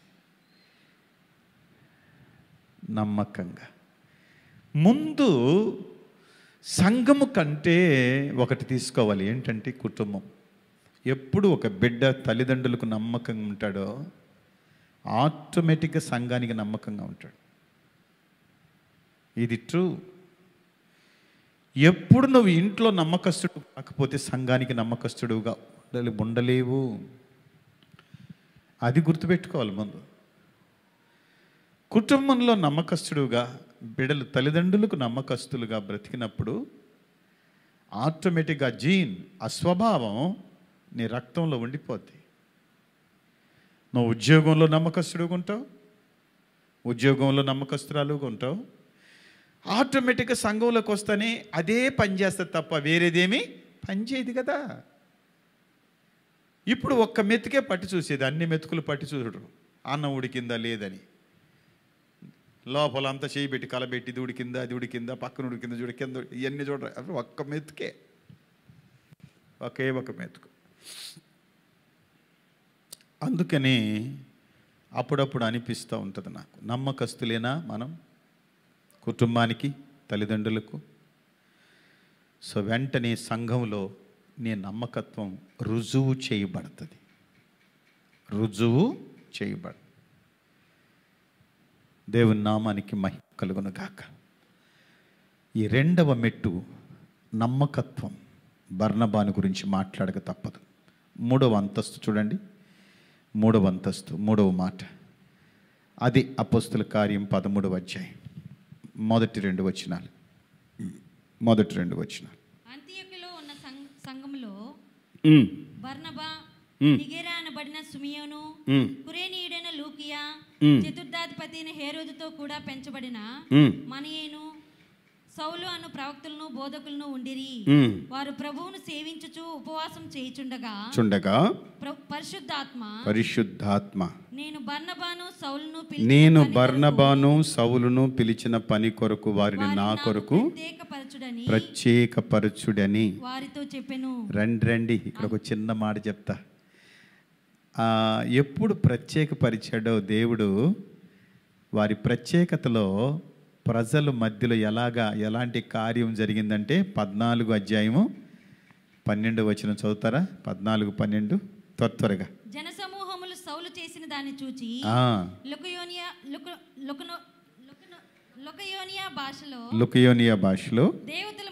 నమ్మకంగా ముందు సంఘము కంటే ఒకటి తీసుకోవాలి. ఏంటంటే కుటుంబం. ఎప్పుడు ఒక బిడ్డ తల్లిదండ్రులకు నమ్మకంగా ఉంటాడో ఆటోమేటిక్గా సంఘానికి నమ్మకంగా ఉంటాడు. ఇది ట్రూ. ఎప్పుడు నువ్వు ఇంట్లో నమ్మకస్తుడు కాకపోతే సంఘానికి నమ్మకస్తుడుగా ఉండలేవు. అది గుర్తుపెట్టుకోవాలి ముందు. కుటుంబంలో నమ్మకస్తుడుగా, బిడ్డలు తల్లిదండ్రులకు నమ్మకస్తులుగా బ్రతికినప్పుడు ఆటోమేటిక్గా జీన్, ఆ స్వభావం నీ రక్తంలో ఉండిపోద్ది. నువ్వు ఉద్యోగంలో నమ్మకస్తుడుగా ఉంటావు, ఉద్యోగంలో నమ్మకస్తురాలుగా ఉంటావు. ఆటోమేటిక్గా సంఘంలోకి వస్తానే అదే పని చేస్తుంది తప్ప వేరేదేమీ పనిచేయదు కదా. ఇప్పుడు ఒక్క మెతుకే పట్టి చూసేది, అన్ని మెతుకులు పట్టి చూడరు. అన్నం ఉడికిందా లేదని లోపల అంతా చేయి పెట్టి కలబెట్టి ఇది ఉడికిందా, అది ఉడికిందా, పక్కన ఉడికిందా, చూడు కింద, ఇవన్నీ చూడరు. అప్పుడు ఒక్క మెతుకే, ఒక మెతుకు. అందుకని అప్పుడప్పుడు అనిపిస్తూ ఉంటుంది నాకు, నమ్మకస్తులేనా మనం కుటుంబానికి, తల్లిదండ్రులకు? సో వెంటనే సంఘంలో నీ నమ్మకత్వం రుజువు చేయబడుతుంది. దేవుని నామానికి మహిమ కలుగును గాక. ఈ రెండవ మెట్టు నమ్మకత్వం. బర్నబాను గురించి మాట్లాడక తప్పదు. 3వ అంతస్తు చూడండి, 3వ అంతస్తు, 3వ మాట. అది అపోస్తుల కార్యం 13వ అధ్యాయం మొదటి 2 వచనాలు. అంతియొకలో ఉన్న సంఘములో బర్నబా, నిగేరా అనబడిన సుమియోను, కురేనీయుడైన లూకియా, చతుర్థాధిపతి అయిన హేరోదుతో కూడా పెంచబడిన మనయేను, సౌలు అను ప్రవక్తలను బోధకులను ఉండిరి. వారు ప్రభువును సేవించుచు ఉపవాసం చేయుచుండగా పరిశుద్ధాత్మ నేను బర్నబాను సౌలును పిలిచిన పని కొరకు వారిని నా కొరకు ప్రత్యేకపరచుడని వారితో చెప్పెను. రండి ఇక్కడ ఒక చిన్న మాట చెప్తా. ఎప్పుడు ప్రత్యేకపరిచాడో దేవుడు, వారి ప్రత్యేకతలో ప్రజల మధ్యలో ఎలాంటి కార్యం జరిగిందంటే 14 అధ్యాయము 12 వచనం చదువుతారా? 14-12 త్వరగా. జనసమూహములు సౌలు చేసిన దాన్ని చూచి లుకయోనియా భాషలో దేవతలు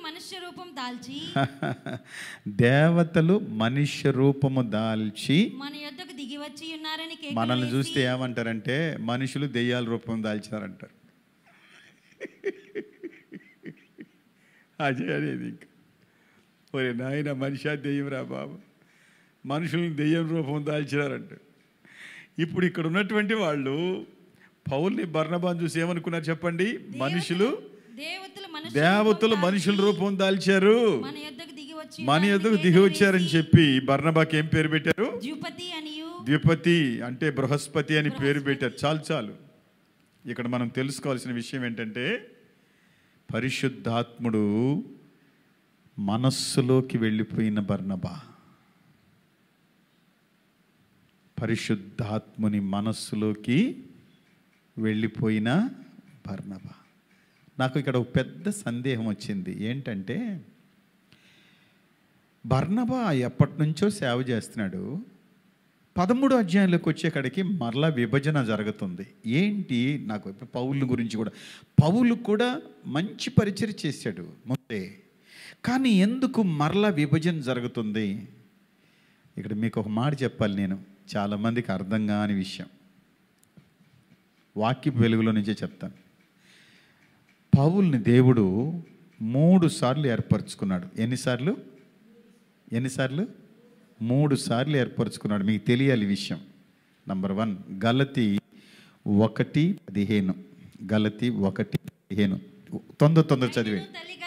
మనుష్య రూపము దాల్చి మన యొద్దకు దిగి వచ్చి ఉన్నారని మనల్ని చూస్తే ఏమంటారంటే మనుషులు దెయ్యాల రూపం దాల్చారంటారు. అదే అనేది ఇంకా ఒరే నాయన, మనిషి దెయ్యం రా బాబు, మనుషులను దెయ్యం రూపం దాల్చినారంట. ఇప్పుడు ఇక్కడ ఉన్నటువంటి వాళ్ళు పౌల్ని బర్నబాను చూసి ఏమనుకున్నారు చెప్పండి? దేవతలు మనుషుల రూపం దాల్చారు, మన యొద్దకు దిగి వచ్చారని చెప్పి బర్నబాకి ఏం పేరు పెట్టారు? ద్విపతి అంటే బృహస్పతి అని పేరు పెట్టారు. చాలు ఇక్కడ మనం తెలుసుకోవాల్సిన విషయం ఏంటంటే పరిశుద్ధాత్ముడు మనస్సులోకి వెళ్ళిపోయిన బర్నబా, పరిశుద్ధాత్ముని మనస్సులోకి వెళ్ళిపోయిన బర్నబా. నాకు ఇక్కడ ఒక పెద్ద సందేహం వచ్చింది. ఏంటంటే బర్నబా ఎప్పటి నుంచో సేవ చేస్తున్నాడు, 13 అధ్యాయంలోకి వచ్చేకాడికి మరలా విభజన జరుగుతుంది. ఏంటి? నాకు ఇప్పుడు పౌలు గురించి కూడా, పౌలు కూడా మంచి పరిచయం చేశాడు ముందే, కానీ ఎందుకు మరలా విభజన జరుగుతుంది? ఇక్కడ మీకు ఒక మాట చెప్పాలి, నేను చాలామందికి అర్థం కాని విషయం, వాక్యపు వెలుగులో నుంచే చెప్తాను. పౌల్ని దేవుడు 3 సార్లు ఏర్పరచుకున్నాడు. ఎన్నిసార్లు? 3 సార్లు ఏర్పరచుకున్నాడు. మీకు తెలియాలి విషయం. నంబర్ 1 గలతీ 1:15. గలతీ 1:15 తొందర చదివే.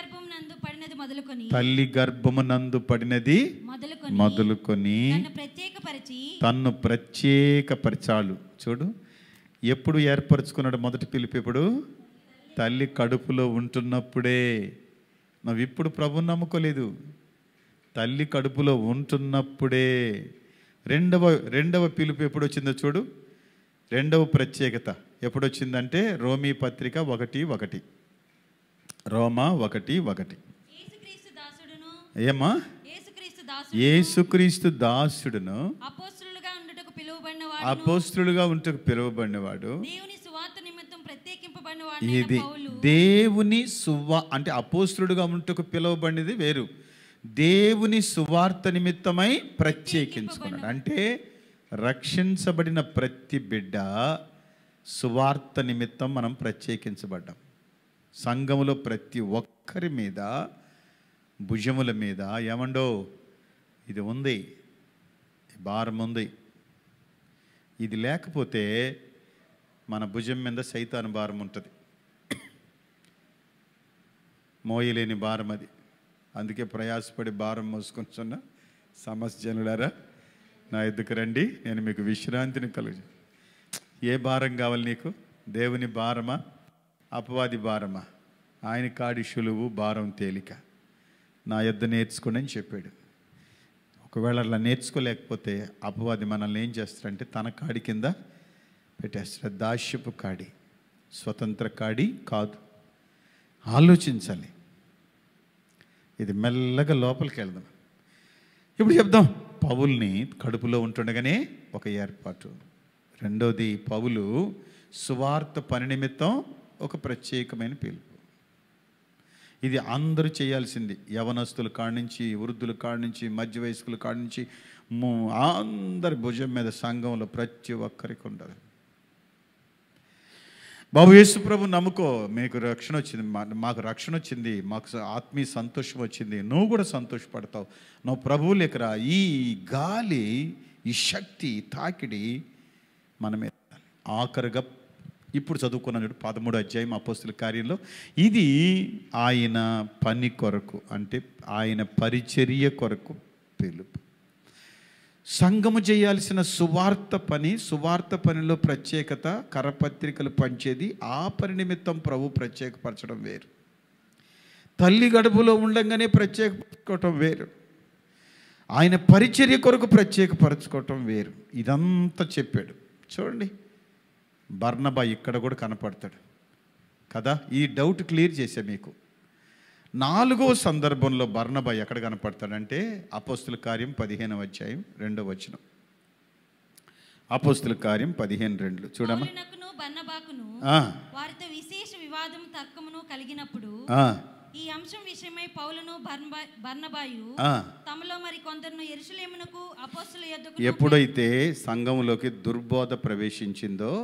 తల్లి గర్భమునందు పడినది మొదలుకొని తన్ను ప్రత్యేకపరిచాడు. చూడు, ఎప్పుడు ఏర్పరచుకున్నాడు? మొదటి పిలుపు ఎప్పుడు? తల్లి కడుపులో ఉంటున్నప్పుడే. నువ్వు ఇప్పుడు ప్రభువుని నమ్ముకోలేదు, తల్లి కడుపులో ఉంటున్నప్పుడే. రెండవ పిలుపు ఎప్పుడు వచ్చిందో చూడు. రెండవ ప్రత్యేకత ఎప్పుడు వచ్చిందంటే రోమీ పత్రిక 1:1. రోమా 1:1. ఏమా? యేసుక్రీస్తు దాసుడును అపోస్తలుగా ఉంటకు పిలువబడినవాడు. ఇది దేవుని అంటే అపోస్తలుడుగా ఉంటకు పిలువబడినది వేరు, దేవుని సువార్త నిమిత్తమై ప్రత్యేకించుకున్నాడు. అంటే రక్షించబడిన ప్రతి బిడ్డ సువార్త నిమిత్తం మనం ప్రత్యేకించబడ్డాం. సంఘములో ప్రతి ఒక్కరి మీద, భుజముల మీద ఏమండో ఇది ఉంది, భారం ఉంది. ఇది లేకపోతే మన భుజం మీద సైతాను భారం ఉంటుంది, మోయలేని భారం అది. అందుకే ప్రయాసపడి భారం మోసుకొంటున్న సమస్యనులారా నా ఎద్దుకు రండి, నేను మీకు విశ్రాంతిని కలుగు. ఏ భారం కావాలి నీకు? దేవుని భారమా, అపవాది భారమా? ఆయన కాడి సులువు, భారం తేలిక. నా యొద్ద నేర్చుకోండి అని చెప్పాడు. ఒకవేళ అలా నేర్చుకోలేకపోతే అపవాది మనల్ని ఏం చేస్తాడంటే తన కాడి కింద పెట్టేస్తాడు. దాస్యపు కాడి, స్వతంత్ర కాడి కాదు. ఆలోచించాలి. ఇది మెల్లగా లోపలికి వెళ్దాం. ఇప్పుడు చెప్దాం. పౌల్ని కడుపులో ఉంటుండగానే ఒక ఏర్పాటు. రెండోది, పౌలు సువార్త పని నిమిత్తం ఒక ప్రత్యేకమైన పిలుపు. ఇది అందరూ చేయాల్సింది. యవనస్తుల కాడి నుంచి, వృద్ధుల కాడి నుంచి, మధ్య వయస్కుల కాడి నుంచి అందరి భుజం మీద సంఘంలో ప్రతి ఒక్కరికి ఉండదు. బాబు యేసు ప్రభు నమ్ముకో, మీకు రక్షణ వచ్చింది, మాకు రక్షణ వచ్చింది, మాకు ఆత్మీయ సంతోషం వచ్చింది, నువ్వు కూడా సంతోషపడతావు. నువ్వు ప్రభువు లేకరా. ఈ గాలి, ఈ శక్తి, తాకిడి మన మీద. ఆఖరుగా ఇప్పుడు చదువుకున్నాను 13వ అధ్యాయం అపోస్తలుల కార్యంలో. ఇది ఆయన పని కొరకు, అంటే ఆయన పరిచర్య కొరకు పిలుపు. సంఘము చేయాల్సిన సువార్త పనిలో ప్రత్యేకత, కరపత్రికలు పంచేది, ఆ పని నిమిత్తం ప్రభు ప్రత్యేకపరచడం వేరు. తల్లి గడుపులో ఉండగానే ప్రత్యేకపరచుకోవటం వేరు, ఆయన పరిచర్య కొరకు ప్రత్యేకపరచుకోవటం వేరు. ఇదంతా చెప్పాడు. చూడండి, బర్నబా ఇక్కడ కూడా కనపడతాడు కదా. ఈ డౌట్ క్లియర్ చేసే మీకు. 4వ సందర్భంలో బర్నబా ఎక్కడ కనపడతాడంటే అపోస్తలుల కార్యం 15వ అధ్యాయం 2వ వచనం. అపోస్తలుల కార్యం 15:2 చూడమ్మా. వారితో విశేష వివాదం తర్కమును కలిగినప్పుడు ఈ అంశం విషయమై పౌలును బర్నబాయు తమలో మరి కొందరును యెరూషలేమునకు అపోస్తలుల యొద్దకు. ఎప్పుడైతే సంఘంలోకి దుర్బోధ ప్రవేశించిందో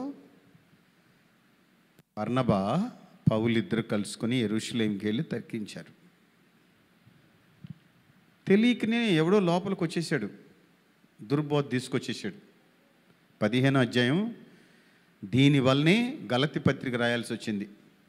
బర్నబా, పౌలు ఇద్దరు కలుసుకొని యెరూషలేముకి వెళ్ళి తర్కించారు. తెలియకనే ఎవడో లోపలికి వచ్చేసాడు, దుర్బోధ తీసుకొచ్చేసాడు. 15వ అధ్యాయం. దీనివల్లనే గలతీ పత్రిక రాయాల్సి వచ్చింది.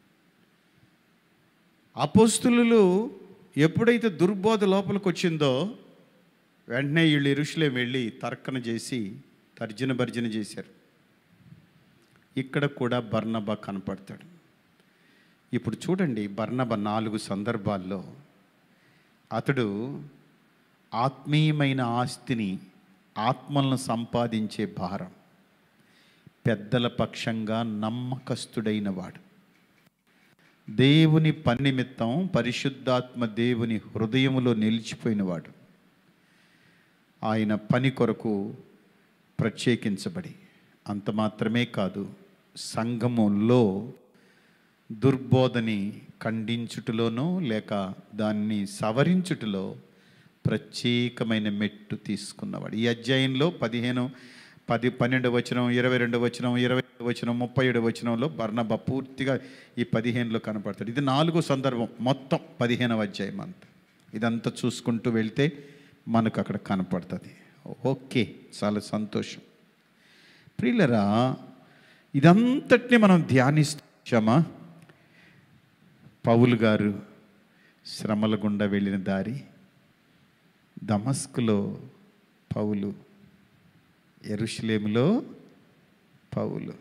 అపోస్తలులు ఎప్పుడైతే దుర్బోధ లోపలికి వచ్చిందో వెంటనే వీళ్ళు యెరూషలేము వెళ్ళి తర్కన చేసి తర్జన భర్జన చేశారు. ఇక్కడ కూడా బర్నబా కనపడతాడు. ఇప్పుడు చూడండి, బర్నబా 4 సందర్భాల్లో అతడు ఆత్మీయమైన ఆస్తిని, ఆత్మలను సంపాదించే భారం, పెద్దల పక్షంగా నమ్మకస్తుడైన వాడు, దేవుని పని నిమిత్తం పరిశుద్ధాత్మ దేవుని హృదయములో నిలిచిపోయినవాడు, ఆయన పని కొరకు ప్రత్యేకించబడి, అంత మాత్రమే కాదు, సంఘములో దుర్బోధని ఖండించుటలోనూ లేక దాన్ని సవరించుటలో ప్రత్యేకమైన మెట్టు తీసుకున్నవాడు. ఈ అధ్యాయంలో 12 వచనం, 22 వచనం, 20 వచనం, 37 వచనంలో బర్నబా పూర్తిగా ఈ 15లో కనపడతాడు. ఇది 4 సందర్భం, మొత్తం 15వ అధ్యాయం అంతా. ఇదంతా చూసుకుంటూ వెళ్తే మనకు అక్కడ కనపడుతుంది. ఓకే, చాలా సంతోషం. ప్రియులరా, ఇదంతటిని మనం ధ్యానిస్తామా? పౌలు గారు శ్రమల గుండా వెళ్ళిన దారి, దమస్కులో పౌలు, యెరూషలేములో పౌలు.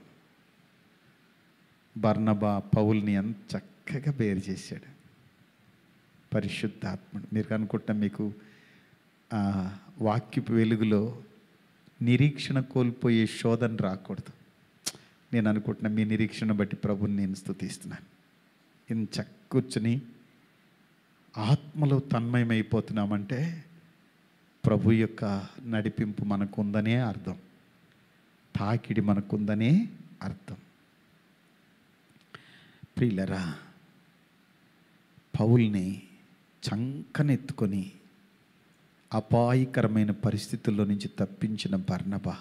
బర్నబా పౌల్ని ఎంత చక్కగా బేరు చేశాడు పరిశుద్ధాత్ముడు. మీరు అనుకుంటున్నా మీకు వాక్యపు వెలుగులో నిరీక్షణ కోల్పోయే శోధన రాకూడదు. నేను అనుకుంటున్నా మీ నిరీక్షణ బట్టి ప్రభుని నేను స్తుతిస్తున్నాను. ఇంత కూర్చుని ఆత్మలో తన్మయమైపోతున్నామంటే ప్రభు యొక్క నడిపింపు మనకుందనే అర్థం, తాకిడి మనకుందనే అర్థం. ప్రియులరా, పౌల్ని చంకనెత్తుకొని అపాయకరమైన పరిస్థితుల్లో నుంచి తప్పించిన బర్నబా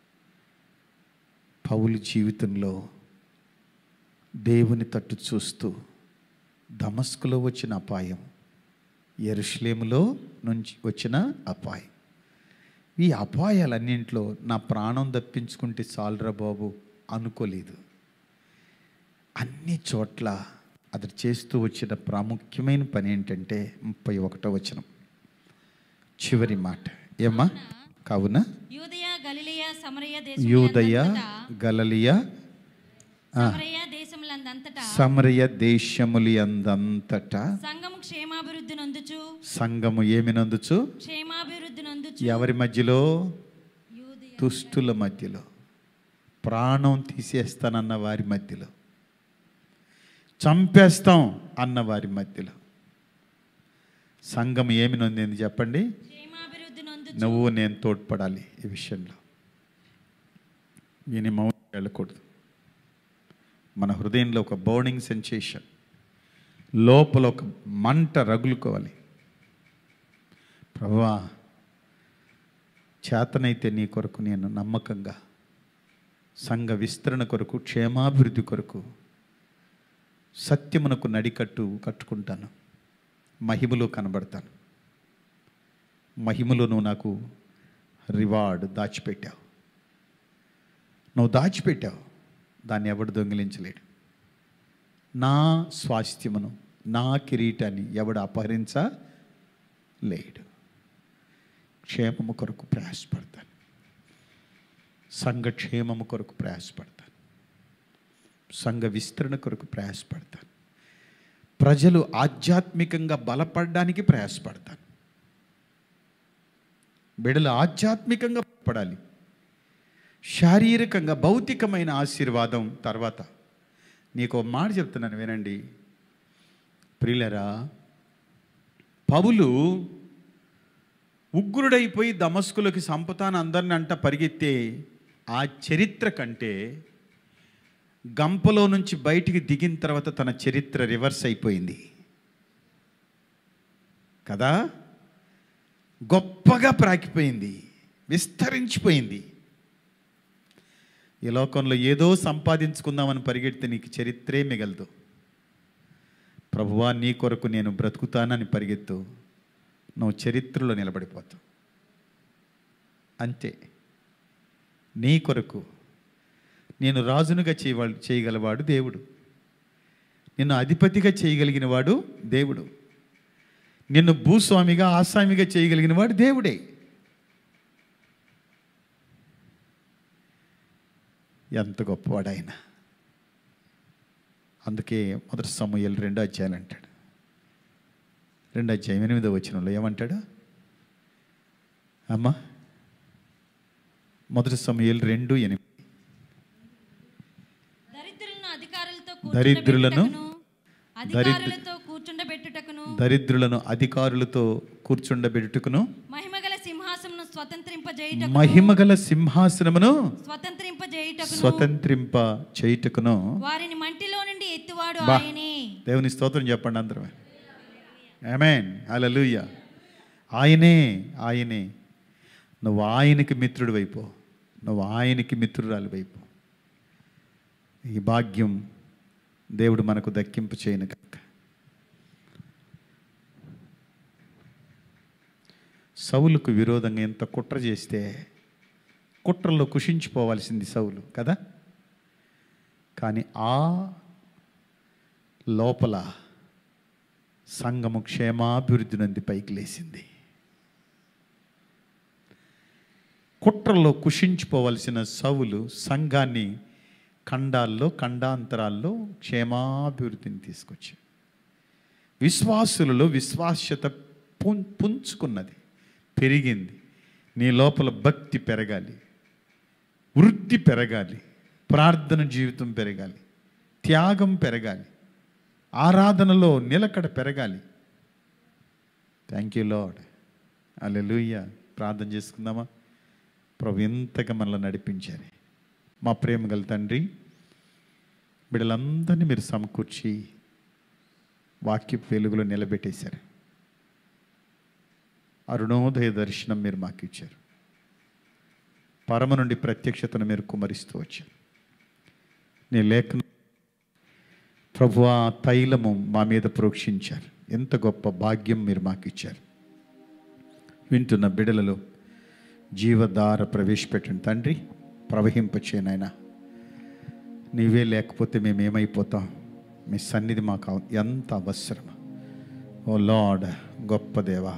పౌలు జీవితంలో దేవుని తట్టు చూస్తూ దమస్కులో వచ్చిన అపాయం, యెరూషలేములో నుంచి వచ్చిన అపాయం, ఈ అపాయాలన్నింటిలో నా ప్రాణం తప్పించుకుంటే చాలురా బాబు అనుకోలేదు. అన్ని చోట్ల అతడు చేస్తూ వచ్చిన ప్రాముఖ్యమైన పని ఏంటంటే 31వ వచనం చివరి మాట. ఏమ్మా? కావున యూదయ గలిలయ సమరయ గలిలయ సమరయ దేశములు అందంతటా సంఘము క్షేమాభివృద్ధి నొందుచు, సంఘము ఏమి నొందుచు? క్షేమాభివృద్ధి నొందుచు. ఎవరి మధ్యలో? దుష్టుల మధ్యలో, ప్రాణం తీసేస్తానన్న వారి మధ్యలో, చంపేస్తాం అన్న వారి మధ్యలో సంఘం ఏమి నొందింది చెప్పండి? క్షేమాభివృద్ధి నొందుచు. నువ్వు నేను తోడ్పడాలి ఈ విషయంలో. ఈయన మౌనం వెళ్ళకూడదు. మన హృదయంలో ఒక బర్నింగ్ సెన్సేషన్, లోపల ఒక మంట రగులుకోవాలి. ప్రభువా, చేతనైతే నీ కొరకు నేను నమ్మకంగా సంఘ విస్తరణ కొరకు, క్షేమాభివృద్ధి కొరకు, సత్యమునకు నడికట్టు కట్టుకుంటాను, మహిమలో కనబడతాను. మహిమలో నువ్వు నాకు రివార్డ్ దాచిపెట్టావు, నువ్వు దాచిపెట్టావు, దాన్ని ఎవడు దొంగిలించలేడు. నా స్వాస్థ్యమును, నా కిరీటాన్ని ఎవడు అపహరించలేడు. క్షేమము కొరకు ప్రయాసపడతాను, సంఘ క్షేమము కొరకు ప్రయాసపడతాను, సంఘ విస్తరణ కొరకు ప్రయాసపడతాను, ప్రజలు ఆధ్యాత్మికంగా బలపడడానికి ప్రయాసపడతాను. బిడ్డలు ఆధ్యాత్మికంగా పడాలి, శారీరకంగా భౌతికమైన ఆశీర్వాదం తర్వాత. నీకు ఒక మాట చెప్తున్నాను వినండి ప్రియులరా. పౌలు ఉగ్రుడైపోయి దమస్కులోకి సంపతాను అందరిని అంట పరిగెత్తే ఆ చరిత్ర కంటే గంపలో నుంచి బయటికి దిగిన తర్వాత తన చరిత్ర రివర్స్ అయిపోయింది కదా. గొప్పగా ప్రాకిపోయింది, విస్తరించిపోయింది. ఈ లోకంలో ఏదో సంపాదించుకుందామని పరిగెడితే నీకు చరిత్రే మిగలదు. ప్రభువా, నీ కొరకు నేను బ్రతుకుతానని పరిగెత్తు, నువ్వు చరిత్రలో నిలబడిపోతావు. అంతే. నీ కొరకు నేను రాజునుగా చేయగలవాడు దేవుడు, నిన్ను అధిపతిగా చేయగలిగిన వాడు దేవుడు, నిన్ను భూస్వామిగా ఆసామిగా చేయగలిగిన వాడు దేవుడే. ఎంత గొప్పవాడు ఆయన. అందుకే 1 సమూయేలు 2వ అధ్యాయం అంటాడు. 2వ అధ్యాయం 8వ వచనంలో ఏమంటాడు అమ్మా? 1 సమూయేలు 2:8. దరిద్రులను అధికారులతో కూర్చుండబెట్టుటకును మహిమగల సింహాసనమును స్వతంత్రింప చేయుటకును వారిని మంటిలో నుండి ఎత్తువాడు బా. ఆయనే. దేవుని స్తోత్రం చెప్పండి అందరమే. ఆమేన్, హల్లెలూయా. ఆయనే, ఆయనే. నువ్వు ఆయనకి మిత్రుడు వైపు, నువ్వు ఆయనకి మిత్రురాలు వైపు. ఈ భాగ్యం దేవుడు మనకు దక్కింపు చేయను కనుక. సౌలుకు విరోధంగా ఎంత కుట్ర చేస్తే కుట్రల్లో కుషించిపోవాల్సింది సౌలు కదా. కానీ ఆ లోపల సంఘము క్షేమాభివృద్ధి నంది పైకి లేచింది. కుట్రల్లో కుషించిపోవలసిన సౌలు సంఘాన్ని ఖండాంతరాల్లో క్షేమాభివృద్ధిని తీసుకొచ్చి విశ్వాసులలో విశ్వాస్యత పుంజుకున్నది, పెరిగింది. నీ లోపల భక్తి పెరగాలి, వృద్ధి పెరగాలి, ప్రార్థన జీవితం పెరగాలి, త్యాగం పెరగాలి, ఆరాధనలో నిలకడ పెరగాలి. Thank you Lord, hallelujah. ప్రార్థన చేసుకుందామా? ప్రభు ఎంతగా మనల్ని నడిపించారు. మా ప్రేమ గల తండ్రి, బిడ్డలందరినీ మీరు సమకూర్చి వాక్యపు వెలుగులో నిలబెట్టేశారు. అరుణోదయ దర్శనం మీరు మాకు ఇచ్చారు. పరమ నుండి ప్రత్యక్షతను మీరు కుమరిస్తూ వచ్చారు. నీ లేఖను ప్రభువా తైలము మా మీద ప్రోక్షించారు. ఎంత గొప్ప భాగ్యం మీరు మాకు ఇచ్చారు. వింటున్న బిడలలో జీవధార ప్రవేశపెట్టండి తండ్రి, ప్రవహింపచేయనైనా. నీవే లేకపోతే మేమేమైపోతాం? మీ సన్నిధి మాకు ఎంత అవసరం. ఓ లార్డ్, గొప్ప దేవా,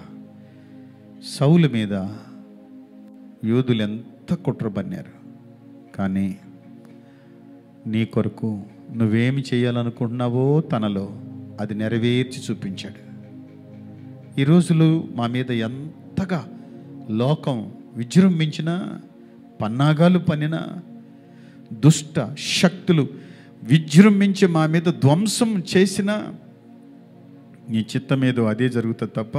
సౌలు మీద యూదులు ఎంత కుట్ర బన్నారు, కానీ నీ కొరకు నువ్వేమి చేయాలనుకుంటున్నావో తనలో అది నెరవేర్చి చూపించాడు. ఈ రోజులు మా మీద ఎంతగా లోకం విజృంభించిన, పన్నాగాలు పన్నిన, దుష్ట శక్తులు విజృంభించి మా మీద ధ్వంసం చేసిన, నీ చిత్తం ఏదో అదే జరుగుతుంది తప్ప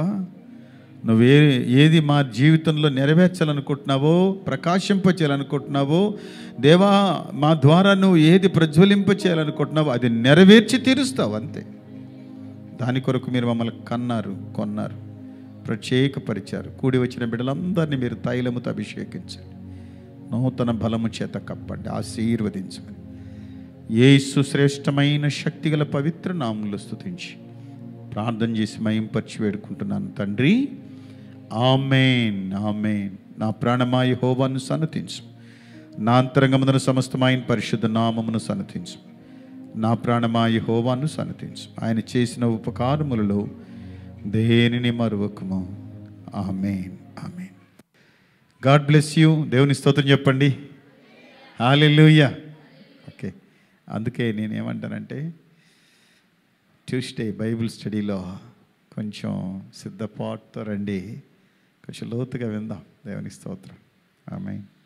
ఏది మా జీవితంలో నెరవేర్చాలనుకుంటున్నావో, ప్రకాశింపచేయాలనుకుంటున్నావో దేవా, మా ద్వారా నువ్వు ఏది ప్రజ్వలింపచేయాలనుకుంటున్నావో అది నెరవేర్చి తీరుస్తావు అంతే. దాని కొరకు మీరు మమ్మల్ని కొన్నారు, ప్రత్యేకపరిచారు. కూడి వచ్చిన బిడ్డలందరినీ మీరు తైలముతో అభిషేకించండి, నూతన బలము చేత కప్పండి, ఆశీర్వదించండి. యేసు శ్రేష్టమైన శక్తిగల పవిత్ర నామములో స్తుతించి ప్రార్థన చేసి మహింపరిచి వేడుకుంటున్నాను తండ్రి. ఆమేన్, ఆమేన్. నా ప్రాణమా యెహోవాను సన్నతించు, నా అంతరంగమున సమస్తమైన పరిశుద్ధ నామమును సన్నతించు. నా ప్రాణమా యెహోవాను సన్నతించు, ఆయన చేసిన ఉపకారములలో దేనిని మరువకుము. Amen, amen. God bless you. దేవుని స్తోత్రం చెప్పండి. హల్లెలూయా. ఓకే, అందుకే నేనేమంటానంటే ట్యూస్డే బైబిల్ స్టడీలో కొంచెం సిద్ధపాటుతో రండి, కొంచెం లోతుగా విందాం. దేవుని స్తోత్రం. ఆమేన్.